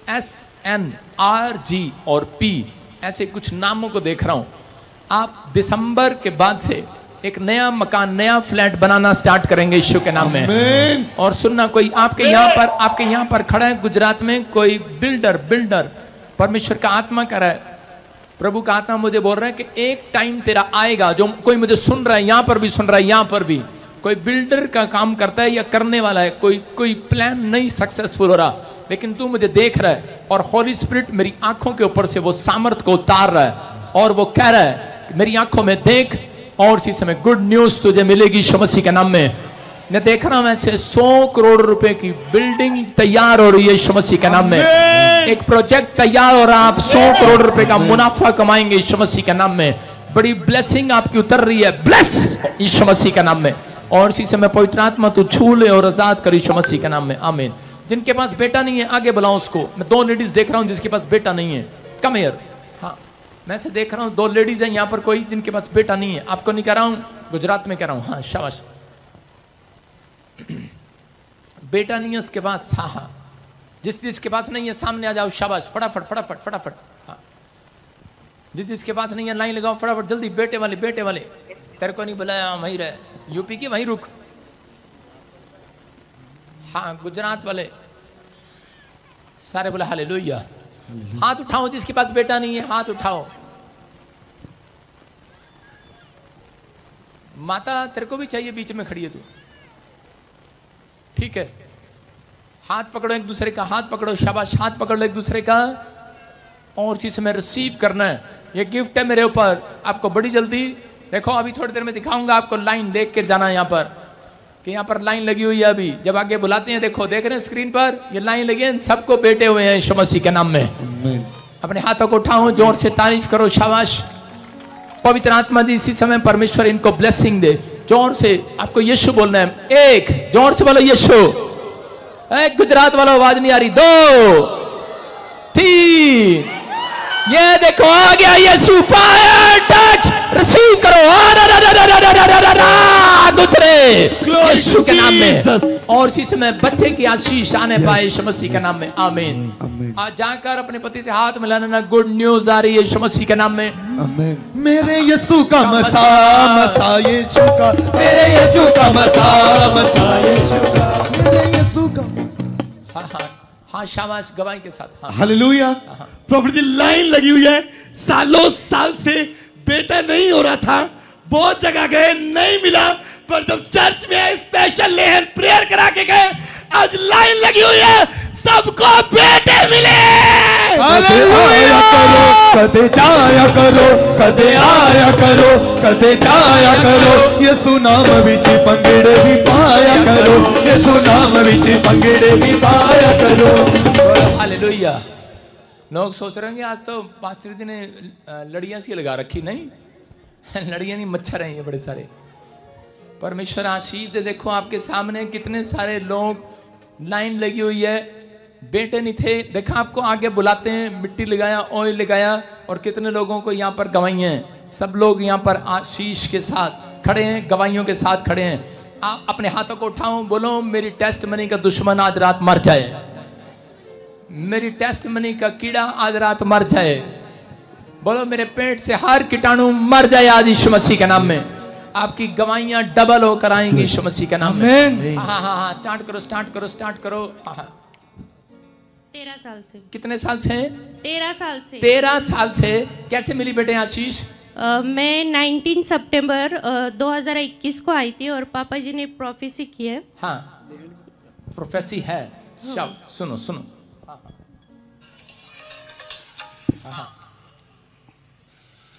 SNRG और P ऐसे कुछ नामों को देख रहा हूँ। आप दिसंबर के बाद से एक नया मकान, नया फ्लैट बनाना स्टार्ट करेंगे यीशु के नाम में। और सुनना, कोई आपके यहाँ पर खड़ा है गुजरात में, कोई बिल्डर परमेश्वर का आत्मा कर रहा है, प्रभु का आत्मा मुझे बोल रहा है कि एक टाइम तेरा आएगा, जो कोई मुझे सुन रहा है, यहाँ पर भी सुन रहा है, यहाँ पर भी कोई बिल्डर का काम करता है या करने वाला है, कोई प्लान नहीं सक्सेसफुल हो रहा, लेकिन तू मुझे देख रहा है और हॉली स्पिरिट मेरी आंखों के ऊपर से वो सामर्थ को उतार रहा है और वो कह रहा है मेरी आंखों में देख, और इसी समय गुड न्यूज तुझे मिलेगी यीशु मसीह के नाम में। मैं देख रहा हूं ऐसे 100 करोड़ रुपए की बिल्डिंग तैयार हो रही है यीशु मसीह के नाम में। एक प्रोजेक्ट तैयार हो रहा है, आप 100 करोड़ रुपए का मुनाफा कमाएंगे यीशु मसीह के नाम में। बड़ी ब्लेसिंग आपकी उतर रही है, ब्लेस यीशु मसीह के नाम में। और इसी समय पवित्र आत्मा तू छू ले और आजाद कर यीशु मसीह के नाम में, आमीन। जिनके पास बेटा नहीं है आगे बुलाओ उसको। मैं 2 लेडीज देख रहा हूं जिसके पास बेटा नहीं है, कम हियर। हाँ, मैं से देख रहा हूँ 2 लेडीज हैं यहाँ पर, कोई जिनके पास बेटा नहीं है। आपको नहीं कह रहा हूँ, गुजरात में कह रहा हूँ। हाँ, शाबाश। बेटा नहीं है उसके पास, हाँ हाँ, जिसके पास नहीं है सामने आ जाओ, शाबाश, फटाफट। हाँ, जिसके पास नहीं है लाइन लगाओ फटाफट, जल्दी। बेटे वाले तेरे को नहीं बुलाया, वहीं रहे, यूपी के वहीं रुक। हाँ, गुजरात वाले सारे बोले हालेलुया। हाथ उठाओ जिसके पास बेटा नहीं है, हाथ उठाओ। माता तेरे को भी चाहिए, बीच में खड़ी है तू, ठीक है। हाथ पकड़ो एक दूसरे का, हाथ पकड़ो, शाबाश, हाथ पकड़ लो एक दूसरे का। और इसी समय रिसीव करना है, ये गिफ्ट है मेरे ऊपर, आपको बड़ी जल्दी। देखो अभी थोड़ी देर में दिखाऊंगा आपको, लाइन देख कर जाना यहाँ पर, कि यहाँ पर लाइन लगी हुई है। अभी जब आगे बुलाते हैं, देखो देख रहे हैं स्क्रीन पर, ये लाइन लगी है, सबको बेटे हुए हैं यीशु मसीह के नाम में। अपने हाथों को उठाओ, जोर से तारीफ करो, शाबाश। पवित्र आत्मा जी इसी समय परमेश्वर इनको ब्लेसिंग दे। जोर से आपको यीशु बोलना है, एक, जोर से बोलो यीशु। गुजरात वालों आवाज नहीं आ रही, 2 3, ये देखो आ गया यीशु। फायर टच, रिसीव करो, यीशु के नाम में। और इसी समय बच्चे की आशीष आने पाए यीशु मसीह के नाम में, आमीन। आज जाकर अपने पति से हाथ मिलाना, गुड न्यूज आ रही है यीशु मसीह के नाम में, आमीन। मेरे यीशु का मसा यीशु का, मेरे यीशु का मसा यीशु का, मेरे यीशु का। हाँ, शाबाश, गवाही के साथ। हालेलुया। प्रॉफिट जी लाइन लगी हुई है, सालों साल से बेटा नहीं हो रहा था, बहुत जगह गए नहीं मिला, पर जब चर्च में स्पेशल लेहन प्रेयर करा के गए, आज लाइन लगी हुई है, सबको बेटे मिले। आया करो, कदे जाया करो, कदे आया करो, कदे जाया करो, यीशु नाम विच पंगड़े भी पाया करो, यीशु नाम विच पंगड़े भी पाया करो। हालेलुया। लोग सोच रहे होंगे आज तो पास्टर जी ने लड़ियां सी लगा रखी, नहीं लड़ियां नहीं, मच्छर हैं ये बड़े सारे। परमेश्वर आशीष दे। देखो आपके सामने कितने सारे लोग, लाइन लगी हुई है, बेटे नहीं थे, देखा आपको आगे बुलाते हैं, मिट्टी लगाया, ऑयल लगाया, और कितने लोगों को यहाँ पर गवाइयाँ हैं। सब लोग यहाँ पर आशीष के साथ खड़े हैं, गवाइयों के साथ खड़े हैं। आप अपने हाथों को उठाओ, बोलो मेरी टेस्ट मनी का दुश्मन आज रात मर जाए, मेरी टेस्ट मनी का कीड़ा आज रात मर जाए। बोलो मेरे पेट से हर कीटाणु मर जाए आज यीशु मसीह के नाम में। आपकी गवाहियां डबल होकर आएंगी यीशु मसीह के नाम में। हाँ, स्टार्ट करो। हाँ, 13 साल से। कितने साल से? 13 साल से। 13 साल से। कैसे मिली बेटे आशीष? मैं 19 सितंबर 2021 को आई थी और पापा जी ने प्रोफेसी की है। हाँ, प्रोफेसी है। शब सुनो। हाँ।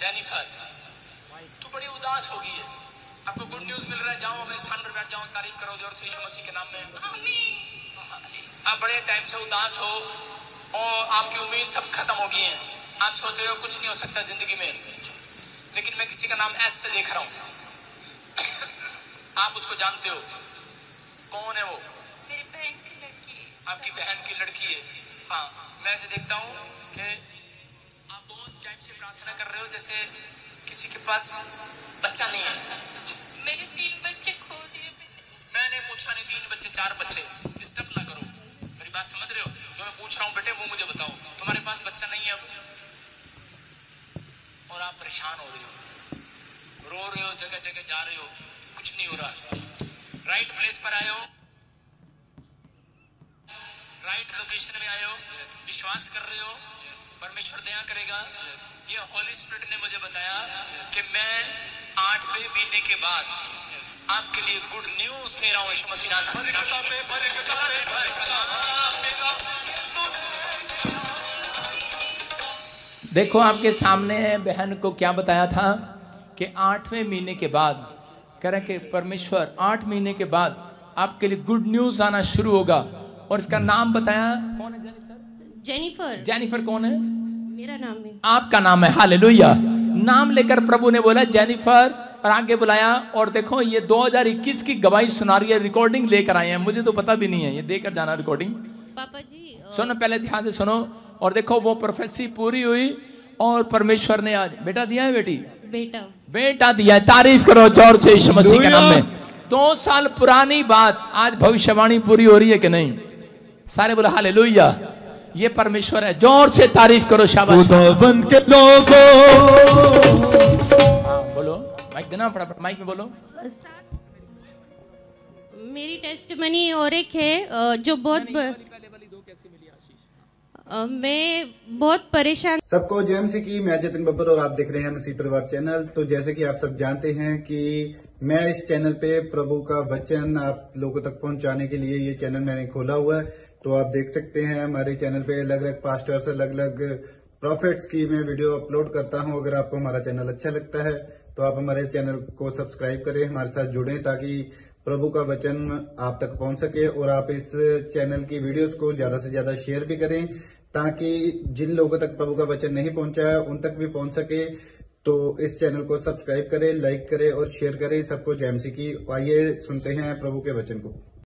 जेनिफर, तू बड़ी उदास हो गई है, आपको गुड न्यूज मिल रहा है, जाओ अपने स्थान पर बैठ जाओ, तारीफ करो जोर से यीशु मसीह के नाम में। आप बड़े टाइम से उदास हो और आपकी उम्मीद सब खत्म हो गई है, आप सोचते हो कुछ नहीं हो सकता जिंदगी में, लेकिन मैं किसी का नाम एस से देख रहा हूं। आप उसको जानते हो, कौन है वो? मेरी बहन की लड़की है। आपकी बहन की लड़की है। हाँ, मैं ऐसे देखता हूँ कि आप बहुत टाइम से प्रार्थना कर रहे हो, जैसे किसी के पास बच्चा नहीं है। मेरे 3 बच्चे खो दिए मैंने पूछा नहीं, 3 बच्चे 4 बच्चे, डिस्टर्ब ना करो, मेरी बात समझ रहे हो? जो मैं पूछ रहा हूँ बेटे वो मुझे बताओ, तुम्हारे पास बच्चा नहीं है अब और आप परेशान हो रहे हो, रो रहे हो, जगह जगह जा रहे हो, कुछ नहीं हो रहा। राइट प्लेस पर आए हो, राइट लोकेशन में आए हो, विश्वास कर रहे हो, परमेश्वर दया करेगा। ये होली स्पिरिट ने मुझे बताया कि मैं 8वें महीने के बाद आपके लिए गुड न्यूज दे रहा हूं। यीशु मसीह देखो आपके सामने बहन को क्या बताया था कि 8वें महीने के बाद कह रहे कि परमेश्वर 8 महीने के बाद आपके लिए गुड न्यूज आना शुरू होगा, और इसका नाम बताया। कौन है जेनिफर। जेनिफर कौन है? मेरा नाम है। आपका नाम है। हालेलुया। नाम लेकर प्रभु ने बोला जेनिफर, और आगे बुलाया। और देखो ये 2021 की गवाही सुना रही है, रिकॉर्डिंग लेकर आए हैं, मुझे तो पता भी नहीं है, ये देकर जाना रिकॉर्डिंग। पापा जी सुनो, पहले ध्यान से सुनो। और देखो वो प्रोफेसी पूरी हुई और परमेश्वर ने आज बेटा दिया है, बेटा दिया है। तारीफ करो जोर से यीशु मसीह के नाम में। 2 साल पुरानी बात आज भविष्यवाणी पूरी हो रही है कि नहीं? सारे बोला हालेलुया। ये परमेश्वर है, जोर से तारीफ करो। शाबाश। खुदावंद के लोगों, हाँ बोलो, माइक देना फटाफट, माइक में बोलो। मेरी टेस्टमनी और एक है जो बहुत मैं बहुत परेशान। सबको जय मसीह की, मैं जतिन बब्बर और आप देख रहे हैं मसीह परिवार चैनल। तो जैसे कि आप सब जानते हैं कि मैं इस चैनल पे प्रभु का वचन आप लोगों तक पहुंचाने के लिए ये चैनल मैंने खोला हुआ है। तो आप देख सकते हैं हमारे चैनल पे अलग अलग पास्टर्स, अलग अलग प्रॉफिट्स की मैं वीडियो अपलोड करता हूं। अगर आपको हमारा चैनल अच्छा लगता है तो आप हमारे चैनल को सब्सक्राइब करें, हमारे साथ जुड़ें, ताकि प्रभु का वचन आप तक पहुंच सके। और आप इस चैनल की वीडियोस को ज्यादा से ज्यादा शेयर भी करें, ताकि जिन लोगों तक प्रभु का वचन नहीं पहुंचा है उन तक भी पहुंच सके। तो इस चैनल को सब्सक्राइब करें, लाइक करें और शेयर करें। सबको जय मसीह की। आइए सुनते हैं प्रभु के वचन को।